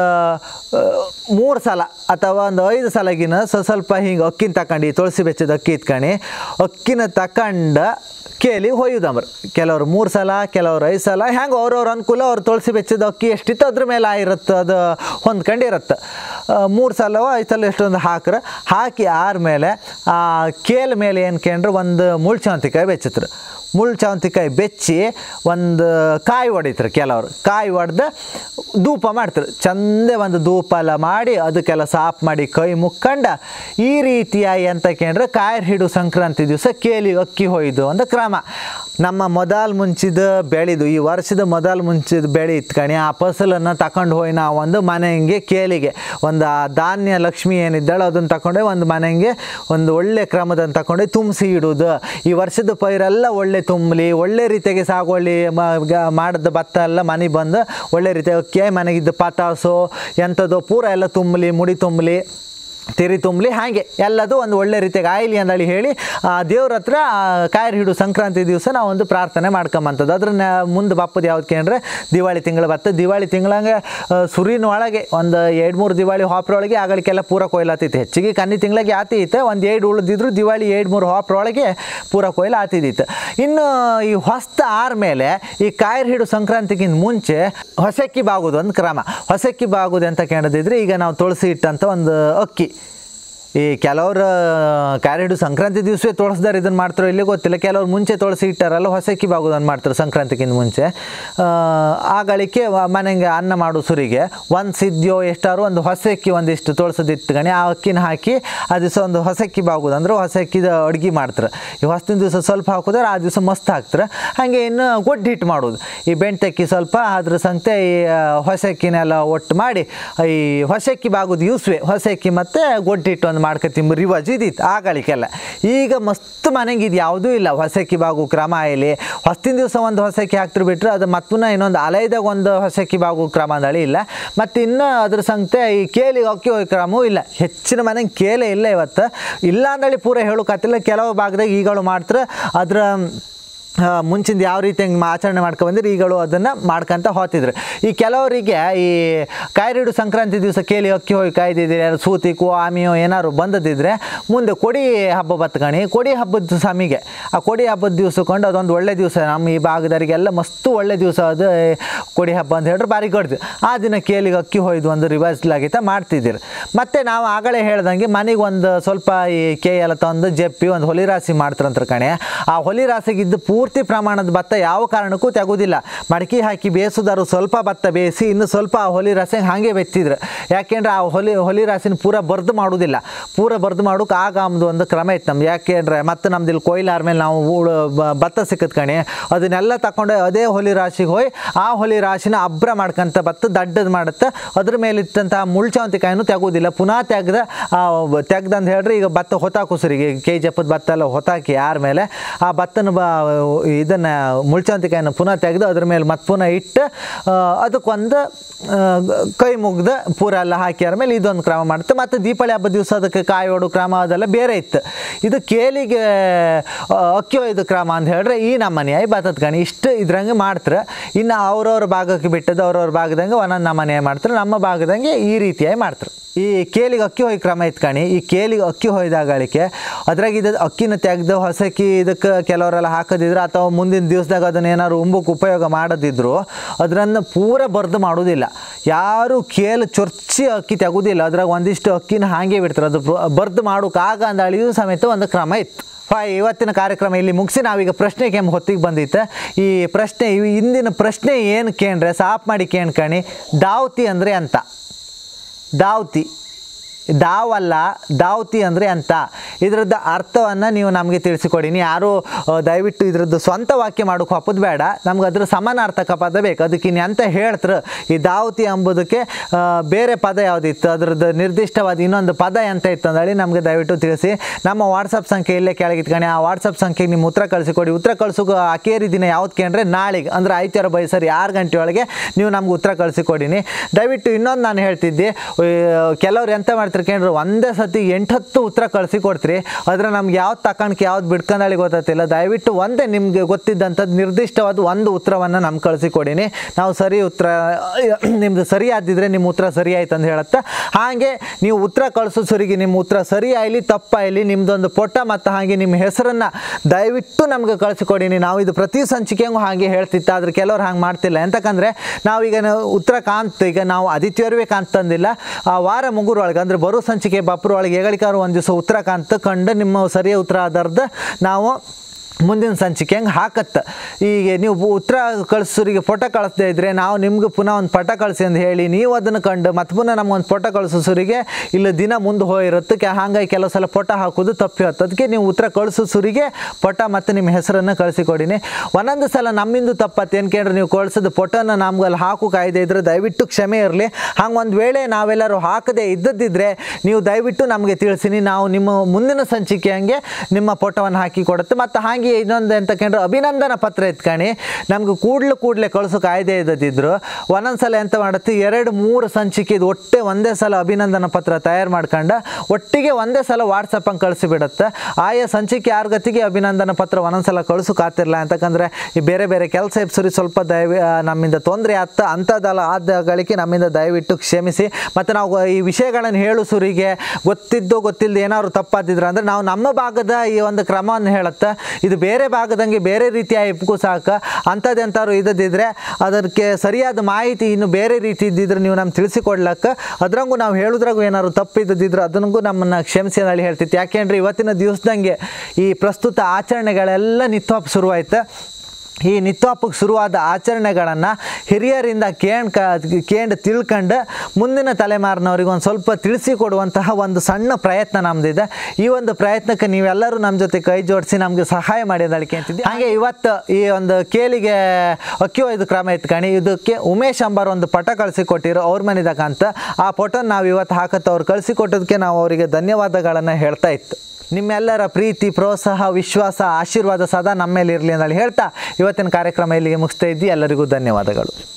ಮೂರು ಸಲ ಅಥವಾ ಒಂದು ಐದು ಸಲಗಿನ ಸ್ವಲ್ಪ ಸ್ವಲ್ಪ ಹಿಂಗೆ ಅಕ್ಕಿನ ತಗೊಂಡು ತುಳಸಿ ಬೆಚ್ಚದ ಅಕ್ಕಿ ಇತ್ಕೊಂಡು ಅಕ್ಕಿನ ತಗೊಂಡು ಕೇಳಿ ಹೊಯ್ಯುದಂಬ್ರು. ಕೆಲವರು ಮೂರು ಸಲ ಕೆಲವ್ರು ಐದು ಸಲ ಹೆಂಗೆ ಅವ್ರವ್ರ ಅನುಕೂಲ ಅವ್ರು ತುಳಸಿ ಬೆಚ್ಚದ ಅಕ್ಕಿ ಎಷ್ಟಿತ್ತು ಅದ್ರ ಮೇಲೆ ಆಗಿರುತ್ತೆ, ಅದು ಹೊಂದ್ಕೊಂಡಿರುತ್ತೆ. ಮೂರು ಸಲವೋ ಐದು ಸಲ ಎಷ್ಟೊಂದು ಹಾಕ್ರೆ ಹಾಕಿ ಆದ್ಮೇಲೆ ಆ ಕೇಲ್ ಮೇಲೆ ಏನು ಕೇಂದ್ರ ಒಂದು ಮುಳ್ಚಾವಂತಿಕಾಯಿ ಬೆಚ್ಚತ್ರು ಮುಳ್ಚಾವಂತಿಕಾಯಿ ಬೆಚ್ಚಿ ಒಂದು ಕಾಯಿ ಹೊಡಿತಾರೆ ಕೆಲವರು ಕಾಯಿ ಹೊಡೆದು ಧೂಪ ಮಾಡ್ತಾರೆ ಚಂದ ಒಂದು ಧೂಪ ಎಲ್ಲ ಮಾಡಿ ಅದಕ್ಕೆಲ್ಲ ಸಾಫ್ ಮಾಡಿ ಕೈ ಮುಕ್ಕೊಂಡು ಈ ರೀತಿಯಾಗಿ ಅಂತ ಕೇಂದ್ರೆ ಕಾಯಿ ಹಿಡು ಸಂಕ್ರಾಂತಿ ದಿವಸ ಕೇಲಿಗೆ ಅಕ್ಕಿ ಹೊಯ್ದು ಅಂತ ಕ್ರಮ ನಮ್ಮ ಮೊದಲು ಮುಂಚಿದ ಬೆಳೆದು ಈ ವರ್ಷದ ಮೊದಲು ಮುಂಚಿದ ಬೆಳೆ ಇತ್ಕಣಿ ಆ ಫಸಲನ್ನು ತಗೊಂಡು ಹೋಗಿ ನಾವು ಒಂದು ಮನೆಗೆ ಕೇಲಿಗೆ ಒಂದು ಆ ಧಾನ್ಯ ಲಕ್ಷ್ಮಿ ಏನಿದ್ದಾಳೋ ಅದನ್ನು ತಗೊಂಡು ಒಂದು ಮನೆಗೆ ಒಂದು ಒಳ್ಳೆ ಕ್ರಮದನ್ನು ತಗೊಂಡು ತುಂಬಿಸಿ ಇಡೋದು ಈ ವರ್ಷದ ಪೈರೆಲ್ಲ ಒಳ್ಳೆ ತುಂಬಲಿ ಒಳ್ಳೆ ರೀತಿಯಾಗಿ ಸಾಗುವಳಿ ಮಾಡಿದ ಭತ್ತ ಎಲ್ಲ ಮನೆಗೆ ಬಂದು ಒಳ್ಳೆ ರೀತಿಯಾಗಿ ಅಕ್ಕಿ ಮನೆಗಿದ್ದ ಪತಾಸು ಎಂಥದ್ದು ಪೂರ ಎಲ್ಲ ತುಂಬಲಿ ಮುಡಿ ತುಂಬಲಿ ತಿರಿ ತುಂಬಲಿ ಹಾಗೆ ಎಲ್ಲದು ಒಂದು ಒಳ್ಳೆ ರೀತಿಯಾಗಿ ಆಯ್ಲಿ ಅಂದೇಳಿ ಹೇಳಿ ದೇವ್ರ ಹತ್ರ ಕಾಯಿರ್ ಹಿಡು ಸಂಕ್ರಾಂತಿ ದಿವಸ ನಾವು ಒಂದು ಪ್ರಾರ್ಥನೆ ಮಾಡ್ಕೊಂಬಂಥದ್ದು ಅದ್ರ ಮುಂದೆ ಬಪ್ಪದು ಯಾವ್ದು ಕೇಂದ್ರೆ ದಿವಾಳಿ ತಿಂಗಳು ಬರ್ತದೆ ದಿವಾಳಿ ತಿಂಗಳಂಗೆ ಸುರಿನ ಒಳಗೆ ಒಂದು ಎರಡು ಮೂರು ದಿವಾಳಿ ಹಾಪ್ರೊಳಗೆ ಆಗಳಿಗೆಲ್ಲ ಪೂರ ಕೊಯ್ಲಾತಿತ್ತು ಹೆಚ್ಚಿಗೆ ಕನ್ನಿ ತಿಂಗಳಿಗೆ ಆತಿತ್ತು ಒಂದು ಎರಡು ಉಳಿದಿದ್ರು ದಿವಾಳಿ ಎರಡು ಮೂರು ಹಾಪ್ರೊಳಗೆ ಪೂರ ಕೊಯ್ಲು ಆತಿದ್ದಿತ್ತು ಇನ್ನು ಈ ಹೊಸ್ತ ಆರ್ಮೇಲೆ ಈ ಕಾಯಿರ್ ಹಿಡು ಸಂಕ್ರಾಂತಿಗಿಂತ ಮುಂಚೆ ಹೊಸಕ್ಕಿ ಬಾಗೋದು ಒಂದು ಕ್ರಮ ಹೊಸಕ್ಕಿ ಬಾಗೋದು ಅಂತ ಕೇಳದಿದ್ರೆ ಈಗ ನಾವು ತುಳಸಿ ಇಟ್ಟಂಥ ಒಂದು ಅಕ್ಕಿ ಈ ಕೆಲವರು ಕಾರಿಡು ಸಂಕ್ರಾಂತಿ ದಿವಸವೇ ತೊಳಸ್ದಾರೆ ಇದನ್ನು ಮಾಡ್ತಾರೋ ಇಲ್ಲಿ ಗೊತ್ತಿಲ್ಲ ಕೆಲವ್ರು ಮುಂಚೆ ತೊಳಸಿ ಇಟ್ಟಾರಲ್ಲ ಹೊಸಕ್ಕಿ ಬಾಗೋದನ್ನು ಮಾಡ್ತಾರೆ ಸಂಕ್ರಾಂತಿಗಿಂತ ಮುಂಚೆ ಆಗಳಿಕೆ ಮನೆಗೆ ಅನ್ನ ಮಾಡೋ ಸುರಿಗೆ ಒಂದು ಸಿದ್ಯೋ ಎಷ್ಟಾರು ಒಂದು ಹೊಸಕ್ಕಿ ಒಂದಿಷ್ಟು ತೊಳಸದಿಟ್ಗಣಿ ಆ ಅಕ್ಕಿನ ಹಾಕಿ ಆ ದಿವಸ ಒಂದು ಹೊಸಕ್ಕಿ ಬಾಗೋದು ಅಂದ್ರೆ ಹೊಸಕ್ಕಿದ ಅಡುಗೆ ಮಾಡ್ತಾರೆ ಈ ಹೊಸದಿನ ದಿವಸ ಸ್ವಲ್ಪ ಹಾಕಿದ್ರೆ ಆ ದಿವಸ ಮಸ್ತ್ ಹಾಕ್ತಾರೆ ಹಾಗೆ ಇನ್ನು ಗೊಡ್ಡು ಹಿಟ್ಟು ಮಾಡೋದು ಈ ಬೆಣ್ತಕ್ಕಿ ಸ್ವಲ್ಪ ಅದ್ರ ಸಂತೆ ಈ ಹೊಸಕ್ಕಿನೆಲ್ಲ ಒಟ್ಟು ಮಾಡಿ ಈ ಹೊಸಕ್ಕಿ ಬಾಗೋದು ಯೂಸ್ವೆ ಹೊಸಕ್ಕಿ ಮತ್ತು ಗೊಡ್ಡು ಹಿಟ್ಟು ಒಂದು ಮಾಡ್ಕೊತಿಂಬ ರಿವಾಜ್ ಇದಿತ್ತು ಆಗಳಿಗೆಲ್ಲ ಈಗ ಮಸ್ತ್ ಮನೆಗೆ ಇದು ಯಾವುದೂ ಇಲ್ಲ ಹೊಸಕ್ಕಿ ಬಾಗು ಕ್ರಮ ಇಲ್ಲಿ ಹೊಸ್ತಿನ ದಿವಸ ಒಂದು ಹೊಸಕ್ಕಿ ಹಾಕ್ತಿರು ಬಿಟ್ಟರೆ ಅದು ಮತ್ತೂ ಇನ್ನೊಂದು ಅಲೈದಾಗ ಒಂದು ಹೊಸಕ್ಕಿ ಬಾಗು ಕ್ರಮ ಅಂದಳಿ ಇಲ್ಲ ಮತ್ತು ಇನ್ನು ಅದ್ರ ಸಂಗತೆ ಈ ಕೇಲಿಗೆ ಅಕ್ಕಿ ಹೋಗಿ ಕ್ರಮವೂ ಇಲ್ಲ ಹೆಚ್ಚಿನ ಮನೆಗೆ ಕೇಲೇ ಇಲ್ಲ ಇವತ್ತು ಇಲ್ಲ ಅಂದಳಿ ಪೂರ ಹೇಳೋಕ್ಕಾತಿಲ್ಲ ಕೆಲವು ಭಾಗದಾಗ ಈಗಳು ಮಾಡ್ತಾರೆ ಅದರ ಮುಂಚಿಂದ ಯಾವ ರೀತಿ ಹೆಂಗೆ ಆಚರಣೆ ಮಾಡ್ಕೊಬಂದ್ರೆ ಈಗಳು ಅದನ್ನು ಮಾಡ್ಕೊತ ಹೋಗ್ತಿದ್ರು ಈ ಕೆಲವರಿಗೆ ಈ ಕಾಯಿರಿಡು ಸಂಕ್ರಾಂತಿ ದಿವಸ ಕೇಳಿ ಅಕ್ಕಿ ಹೋಗಿ ಕಾಯ್ದಿದ್ರೆ ಯಾರು ಸೂತಿಕೋ ಆಮಿಯೋ ಏನಾದ್ರು ಬಂದದಿದ್ರೆ ಮುಂದೆ ಕೊಡಿ ಹಬ್ಬ ಬತ್ಕಣಿ ಕೊಡಿ ಹಬ್ಬದ ಸಮಿಗೆ ಆ ಕೊಡಿ ಹಬ್ಬದ ದಿವಸಕೊಂಡು ಅದೊಂದು ಒಳ್ಳೆ ದಿವಸ ನಮ್ಮ ಈ ಭಾಗದವರಿಗೆಲ್ಲ ಮಸ್ತು ಒಳ್ಳೆ ದಿವಸ ಅದು ಕೊಡಿ ಹಬ್ಬ ಅಂತ ಹೇಳಿದ್ರೆ ಭಾರಿ ಕೊಡ್ತೀವಿ ಆ ದಿನ ಕೇಳಿಗೆ ಅಕ್ಕಿ ಹೊಯ್ದು ಒಂದು ರಿವಾಜ್ಲಾಗಿತ್ತ ಮಾಡ್ತಿದ್ದೀರಿ ಮತ್ತು ನಾವು ಆಗಲೇ ಹೇಳ್ದಂಗೆ ಮನೆಗೆ ಒಂದು ಸ್ವಲ್ಪ ಈ ಕೇ ಎಲ್ಲ ತಂದು ಜಪ್ಪಿ ಒಂದು ಹೊಲಿ ರಾಶಿ ಮಾಡ್ತಾರಂತ ಕಣೆ ಆ ಹೊಲಿ ರಾಶಿಗಿದ್ದು ಪೂರ್ತಿ ಪೂರ್ತಿ ಪ್ರಮಾಣದ ಭತ್ತ ಯಾವ ಕಾರಣಕ್ಕೂ ತೆಗೋದಿಲ್ಲ ಮಡಕಿ ಹಾಕಿ ಬೇಯಿಸಿದಾರು ಸ್ವಲ್ಪ ಭತ್ತ ಬೇಯಿಸಿ ಇನ್ನು ಸ್ವಲ್ಪ ಆ ಹೊಲಿ ರಾಶಿ ಹಾಗೆ ಬೆತ್ತಿದ್ರು ಯಾಕೆಂದ್ರೆ ಆ ಹೊಲಿ ಹೊಲಿ ರಾಶಿನ ಪೂರ ಬರ್ದು ಮಾಡೋದಿಲ್ಲ ಪೂರ ಬರ್ದು ಮಾಡೋಕೆ ಆಗ ನಮ್ಮದು ಒಂದು ಕ್ರಮ ಇತ್ತು ನಮ್ದು ಯಾಕೆಂದ್ರೆ ಮತ್ತೆ ನಮ್ದು ಇಲ್ಲಿ ಕೊಯ್ಲಾರ ಮೇಲೆ ನಾವು ಭತ್ತ ಸಿಕ್ಕತ್ ಕಣೆ ಅದನ್ನೆಲ್ಲ ತಗೊಂಡು ಅದೇ ಹೊಲಿ ರಾಶಿಗೆ ಹೋಗಿ ಆ ಹೊಲಿ ರಾಶಿನ ಅಬ್ರ ಮಾಡ್ಕೊಂತ ಭತ್ತ ದಡ್ಡದು ಮಾಡುತ್ತೆ ಅದ್ರ ಮೇಲೆ ಇತ್ತಂಥ ಮುಳ್ಚಾವಂತಿಕಾಯಿನೂ ತೆಗೋದಿಲ್ಲ ಪುನಃ ತೆಗ್ದ ತೆಗ್ದಂತ ಹೇಳ್ರಿ ಈಗ ಭತ್ತ ಹೊತ್ತಾಕು ಸರಿಗೆ ಕೆ ಜಿ ಎಪ್ಪತ್ತು ಭತ್ತ ಎಲ್ಲ ಹೊತ್ತಾಕಿ ಯಾರ ಮೇಲೆ ಆ ಭತ್ತನ ಬ ಇದನ್ನು ಮುಳ್ಚಾವಂತಿಕಾಯಿನ ಪುನಃ ತೆಗೆದು ಅದ್ರ ಮೇಲೆ ಮತ್ತೆ ಪುನಃ ಇಟ್ಟು ಅದಕ್ಕೊಂದು ಕೈ ಮುಗ್ದು ಪೂರ ಎಲ್ಲ ಹಾಕ್ಯಾರ ಮೇಲೆ ಇದೊಂದು ಕ್ರಮ ಮಾಡುತ್ತೆ ಮತ್ತು ದೀಪಾವಳಿ ಹಬ್ಬದ ದಿವಸ ಅದಕ್ಕೆ ಕಾಯಿ ಹೊಡೋ ಕ್ರಮ ಅದೆಲ್ಲ ಬೇರೆ ಇತ್ತು ಇದು ಕೇಲಿಗೆ ಅಕ್ಕಿ ಒಯ್ದು ಕ್ರಮ ಅಂತ ಹೇಳಿದ್ರೆ ಈ ನಮ್ಮನೆಯಾಗಿ ಬರ್ತದ ಕಣಿ ಇಷ್ಟು ಇದ್ರಂಗೆ ಮಾಡ್ತಾರೆ ಇನ್ನು ಅವ್ರವ್ರ ಭಾಗಕ್ಕೆ ಬಿಟ್ಟದ್ದು ಅವ್ರವ್ರ ಭಾಗದಂಗೆ ಒಂದೊಂದು ನಮ್ಮನೆಯಾಗಿ ಮಾಡ್ತಾರೆ ನಮ್ಮ ಭಾಗದಂಗೆ ಈ ರೀತಿಯಾಗಿ ಮಾಡ್ತಾರೆ ಈ ಕೇಲಿಗೆ ಅಕ್ಕಿ ಹೊಯ್ ಕ್ರಮ ಇತ್ತು ಕಣಿ ಈ ಕೇಲಿಗೆ ಅಕ್ಕಿ ಹೊಯ್ದಾಗಳಿಕೆ ಅದ್ರಾಗ ಇದು ಅಕ್ಕಿನ ತೆಗೆದು ಹೊಸಕ್ಕಿ ಇದಕ್ಕೆ ಕೆಲವರೆಲ್ಲ ಹಾಕೋದಿದ್ರು ಅಥವಾ ಮುಂದಿನ ದಿವಸದಾಗ ಅದನ್ನ ಏನಾದ್ರು ಉಂಬಕ್ಕೆ ಉಪಯೋಗ ಮಾಡೋದಿದ್ರು ಅದನ್ನು ಪೂರ ಬರ್ದು ಮಾಡೋದಿಲ್ಲ ಯಾರು ಕೇಲು ಚೊರ್ಚಿ ಅಕ್ಕಿ ತೆಗೋದಿಲ್ಲ ಅದ್ರಾಗ ಒಂದಿಷ್ಟು ಅಕ್ಕಿನ ಹಾಗೆ ಬಿಡ್ತಾರೆ ಅದು ಬರ್ದು ಮಾಡೋಕ್ಕಾಗ ಅಂದಳಿಯೂ ಸಮೇತ ಒಂದು ಕ್ರಮ ಇತ್ತು ಫೈ ಇವತ್ತಿನ ಕಾರ್ಯಕ್ರಮ ಇಲ್ಲಿ ಮುಗಿಸಿ ನಾವೀಗ ಪ್ರಶ್ನೆ ಕೆಮ್ಮು ಹೊತ್ತಿಗೆ ಬಂದಿತ್ತು ಈ ಪ್ರಶ್ನೆ ಇಂದಿನ ಪ್ರಶ್ನೆ ಏನು ಕೇಂದ್ರೆ ಸಾಫ್ ಮಾಡಿ ಕೇಳ್ಕಣಿ ದಾವತಿ ಅಂದರೆ ಅಂತ ದಾವತಿ ದಾವಲ್ಲ ದಾವತಿ ಅಂದರೆ ಅಂತ ಇದರದ್ದು ಅರ್ಥವನ್ನು ನೀವು ನಮಗೆ ತಿಳಿಸಿಕೊಡಿ ನೀವು ಯಾರು ದಯವಿಟ್ಟು ಇದರದ್ದು ಸ್ವಂತ ವಾಕ್ಯ ಮಾಡೋಕೆ ಒಪ್ಪೋದು ಬೇಡ ನಮ್ಗೆ ಅದ್ರ ಸಮಾನಾರ್ಥಕ ಪದ ಬೇಕು ಅದಕ್ಕೆ ಇನ್ನು ಅಂತ ಹೇಳ್ತಾರೆ ಈ ದಾವತಿ ಎಂಬುದಕ್ಕೆ ಬೇರೆ ಪದ ಯಾವುದಿತ್ತು ಅದರದ್ದು ನಿರ್ದಿಷ್ಟವಾದ ಇನ್ನೊಂದು ಪದ ಎಂತ ಇತ್ತು ಅಂದೇಳಿ ನಮಗೆ ದಯವಿಟ್ಟು ತಿಳಿಸಿ ನಮ್ಮ ವಾಟ್ಸಪ್ ಸಂಖ್ಯೆ ಇಲ್ಲೇ ಕೆಳಗಿಟ್ಕೊಂಡು ಆ ವಾಟ್ಸಪ್ ಸಂಖ್ಯೆಗೆ ನಿಮ್ಮ ಉತ್ತರ ಕಳಿಸಿಕೊಡಿ ಉತ್ತರ ಕಳಿಸೋಕೆ ಅಕೇರಿ ದಿನ ಯಾವ್ದು ಕೇಂದ್ರೆ ನಾಳೆಗೆ ಅಂದರೆ ಆಯ್ತಾರ ಬಯಸರಿ ಆರು ಗಂಟೆ ಒಳಗೆ ನೀವು ನಮ್ಗೆ ಉತ್ತರ ಕಳಿಸಿಕೊಡಿನಿ ದಯವಿಟ್ಟು ಇನ್ನೊಂದು ನಾನು ಹೇಳ್ತಿದ್ದೆ ಕೆಲವ್ರು ಎಂತ ಮಾಡ್ತಾರೆ ಕೇಂದ್ರ ಒಂದೇ ಸತಿ ಎಂಟತ್ತು ಉತ್ತರ ಕಳಿಸಿ ಕೊಡ್ತೀರಿ ಕಳಿಸ್ಕೊಡ್ತೀರಿ ಆದರೆ ನಮ್ಗೆ ಯಾವ್ದು ತಗೊಂಡ್ಕೆ ಯಾವ್ದು ಬಿಡ್ಕೊಂಡಳಿ ಗೊತ್ತಿಲ್ಲ. ದಯವಿಟ್ಟು ಒಂದೇ ನಿಮಗೆ ಗೊತ್ತಿದ್ದಂಥದ್ದು ನಿರ್ದಿಷ್ಟವಾದ ಒಂದು ಉತ್ತರವನ್ನು ನಮ್ಗೆ ಕಳಿಸಿಕೊಡಿನಿ. ನಾವು ಸರಿ ಉತ್ತರ ನಿಮ್ಮದು ಸರಿ ಆದಿದ್ರೆ ನಿಮ್ಮ ಉತ್ತರ ಸರಿ ಆಯ್ತು ಅಂತ ಹೇಳುತ್ತೆ. ಹಾಗೆ ನೀವು ಉತ್ತರ ಕಳಿಸೋ ಸರಿಗೆ ನಿಮ್ಮ ಉತ್ತರ ಸರಿ ಆಗಲಿ ತಪ್ಪಾಗಲಿ ನಿಮ್ಮದೊಂದು ಫೋಟೋ ಮತ್ತು ಹಾಗೆ ನಿಮ್ಮ ಹೆಸರನ್ನು ದಯವಿಟ್ಟು ನಮ್ಗೆ ಕಳಿಸಿಕೊಡಿನಿ. ನಾವು ಇದು ಪ್ರತಿ ಸಂಚಿಕೆಗೂ ಹಾಗೆ ಹೇಳ್ತಿತ್ತು, ಆದರೆ ಕೆಲವ್ರು ಹಾಗೆ ಮಾಡ್ತಿಲ್ಲ. ಎಂತಕ್ಕಂದರೆ ನಾವೀಗ ಉತ್ತರ ಕಾಂತ ಈಗ ನಾವು ಆದಿತ್ಯವರೆಗೆ ಕಾಂತಂದಿಲ್ಲ, ಆ ವಾರ ಮುಗುರೊಳಗೆ ಅಂದರೆ ಬರೋ ಸಂಚಿಕೆ ಬಪ್ಪರೊಳಗೆ ಏಗಳಿಕಾರು ಒಂದು ದಿವಸ ಉತ್ತರ ಕಾಂತ ಕಂಡು ನಿಮ್ಮ ಸರಿಯ ಉತ್ತರ ಆಧಾರದ ನಾವು ಮುಂದಿನ ಸಂಚಿಕೆ ಹಂಗೆ ಹಾಕತ್ತೆ. ಈಗ ನೀವು ಉತ್ತರ ಕಳಿಸೋರಿಗೆ ಫೋಟೋ ಕಳಿಸ್ದೇ ಇದ್ದರೆ ನಾವು ನಿಮ್ಗೆ ಪುನಃ ಒಂದು ಫೋಟೋ ಕಳಿಸಿ ಅಂತ ಹೇಳಿ ನೀವು ಅದನ್ನು ಕಂಡು ಮತ್ತು ಪುನಃ ನಮಗೊಂದು ಫೋಟೋ ಕಳಿಸೋರಿಗೆ ಇಲ್ಲ ದಿನ ಮುಂದೆ ಹೋಗಿರುತ್ತೆ. ಹಾಗಾಗಿ ಕೆಲವು ಸಲ ಫೋಟೋ ಹಾಕೋದು ತಪ್ಪಿ ಹೊತ್ತು. ಅದಕ್ಕೆ ನೀವು ಉತ್ತರ ಕಳಿಸೋರಿಗೆ ಫೋಟೋ ಮತ್ತು ನಿಮ್ಮ ಹೆಸರನ್ನು ಕಳಿಸಿಕೊಡಿನಿ. ಒಂದೊಂದು ಸಲ ನಮ್ಮಿಂದು ತಪ್ಪತ್ತು ಏನು ಕೇಳ್ರಿ, ನೀವು ಕಳಿಸೋದು ಫೋಟೋನ ನಮ್ಗೆ ಅಲ್ಲಿ ಹಾಕೋ ಕಾಯ್ದೆ ಇದ್ದರೆ ದಯವಿಟ್ಟು ಕ್ಷಮೆ ಇರಲಿ. ಹಂಗೆ ಒಂದು ವೇಳೆ ನಾವೆಲ್ಲರೂ ಹಾಕದೇ ಇದ್ದದ್ದಿದ್ರೆ ನೀವು ದಯವಿಟ್ಟು ನಮಗೆ ತಿಳಿಸಿನಿ, ನಾವು ನಿಮ್ಮ ಮುಂದಿನ ಸಂಚಿಕೆ ಹಂಗೆ ನಿಮ್ಮ ಫೋಟೋವನ್ನು ಹಾಕಿ ಕೊಡುತ್ತೆ. ಮತ್ತು ಹಾಗೆ ಇನ್ನೊಂದು ಎಂತ ಕೇಂದ್ರ ಅಭಿನಂದನಾ ಪತ್ರ ಎತ್ಕಣಿ ನಮ್ಗೆ ಕೂಡ್ಲು ಕೂಡಲೇ ಕಳಿಸೋ ಕಾಯ್ದೆ ಇದ್ದದಿದ್ರು ಒಂದೊಂದು ಸಲ ಎಂತ ಮಾಡುತ್ತೆ, ಎರಡು ಮೂರು ಸಂಚಿಕೆದು ಒಟ್ಟೆ ಒಂದೇ ಸಲ ಅಭಿನಂದನಾ ಪತ್ರ ತಯಾರು ಮಾಡ್ಕೊಂಡು ಒಟ್ಟಿಗೆ ಒಂದೇ ಸಲ ವಾಟ್ಸಪ್ಪಂಗೆ ಕಳಿಸಿಬಿಡುತ್ತೆ. ಆಯಾ ಸಂಚಿಕೆ ಯಾರ ಗತಿಗೆ ಅಭಿನಂದನಾ ಪತ್ರ ಒಂದೊಂದು ಸಲ ಕಳಿಸೋಕ್ಕಾಗ್ತಿರಲ್ಲ. ಅಂತಕ್ಕಂದರೆ ಈ ಬೇರೆ ಬೇರೆ ಕೆಲಸ ಎಪ್ಸರಿ ಸ್ವಲ್ಪ ದಯವಿ ನಮ್ಮಿಂದ ತೊಂದರೆ ಆಗ್ತ ಅಂಥದ್ದಲ್ಲ ಆದಗಳಿಗೆ ನಮ್ಮಿಂದ ದಯವಿಟ್ಟು ಕ್ಷಮಿಸಿ. ಮತ್ತು ನಾವು ಈ ವಿಷಯಗಳನ್ನು ಹೇಳು ಸುರಿಗೆ ಗೊತ್ತಿದ್ದು ಗೊತ್ತಿಲ್ಲದೆ ಏನಾದ್ರು ತಪ್ಪಾದಿದ್ರೆ ಅಂದರೆ ನಾವು ನಮ್ಮ ಭಾಗದ ಈ ಒಂದು ಕ್ರಮವನ್ನು ಹೇಳುತ್ತೆ. ಇದು ಬೇರೆ ಭಾಗದಂಗೆ ಬೇರೆ ರೀತಿಯ ಇಪ್ಪು ಸಾಕ ಅಂಥದ್ದು ಎಂಥವ್ರು ಇದ್ದದಿದ್ದರೆ ಅದಕ್ಕೆ ಸರಿಯಾದ ಮಾಹಿತಿ ಇನ್ನು ಬೇರೆ ರೀತಿ ಇದ್ದಿದ್ರೆ ನೀವು ನಮ್ಗೆ ತಿಳಿಸಿಕೊಡ್ಲಕ್ಕೆ ಅದ್ರಂಗೂ ನಾವು ಹೇಳೋದ್ರಾಗೂ ಏನಾದ್ರು ತಪ್ಪಿದ್ದಿದ್ರೆ ಅದನ್ನೂ ನಮ್ಮನ್ನು ಕ್ಷಮಿಸಿ ಹೇಳಿ ಹೇಳ್ತಿತ್ತು. ಯಾಕೆಂದ್ರೆ ಇವತ್ತಿನ ದಿವಸದಂಗೆ ಈ ಪ್ರಸ್ತುತ ಆಚರಣೆಗಳೆಲ್ಲ ನಿತ್ವಾಪ್ ಶುರುವಾಯ್ತು. ಈ ನಿತ್ವಾಪಕ್ಕೆ ಶುರುವಾದ ಆಚರಣೆಗಳನ್ನು ಹಿರಿಯರಿಂದ ಕೇಣ್ ಕ ಕೇಂಡು ತಿಳ್ಕೊಂಡು ಮುಂದಿನ ತಲೆಮಾರಿನವ್ರಿಗೆ ಒಂದು ಸ್ವಲ್ಪ ತಿಳಿಸಿಕೊಡುವಂತಹ ಒಂದು ಸಣ್ಣ ಪ್ರಯತ್ನ ನಮ್ಮದಿದೆ. ಈ ಒಂದು ಪ್ರಯತ್ನಕ್ಕೆ ನೀವೆಲ್ಲರೂ ನಮ್ಮ ಜೊತೆ ಕೈ ಜೋಡಿಸಿ ನಮಗೆ ಸಹಾಯ ಮಾಡಿ ಅದಕ್ಕೆ ಅಂತಿದ್ದೆ. ಹಾಗೆ ಇವತ್ತು ಈ ಒಂದು ಕೇಲಿಗೆ ಅಕ್ಕಿ ಒಯ್ದು ಕ್ರಮ ಎತ್ಕಣಿ ಇದಕ್ಕೆ ಉಮೇಶ್ ಅಂಬಾರ್ ಒಂದು ಪಟ ಕಳಿಸಿಕೊಟ್ಟಿರೋ ಅವ್ರ ಮನೆದಾಗಂತ ಆ ಫೋಟೋನ ನಾವು ಇವತ್ತು ಹಾಕತ್ತೆ. ಅವ್ರು ಕಳಿಸಿಕೊಟ್ಟೋದಕ್ಕೆ ನಾವು ಅವರಿಗೆ ಧನ್ಯವಾದಗಳನ್ನು ಹೇಳ್ತಾ ಇತ್ತು. ನಿಮ್ಮೆಲ್ಲರ ಪ್ರೀತಿ ಪ್ರೋತ್ಸಾಹ ವಿಶ್ವಾಸ ಆಶೀರ್ವಾದ ಸದಾ ನಮ್ಮ ಮೇಲೆ ಇರಲಿ ಅಂತ ಹೇಳ್ತಾ ಇವತ್ತಿನ ಕಾರ್ಯಕ್ರಮ ಇಲ್ಲಿಗೆ ಮುಗಿಸ್ತಾ ಇದ್ದಿ. ಎಲ್ಲರಿಗೂ ಧನ್ಯವಾದಗಳು.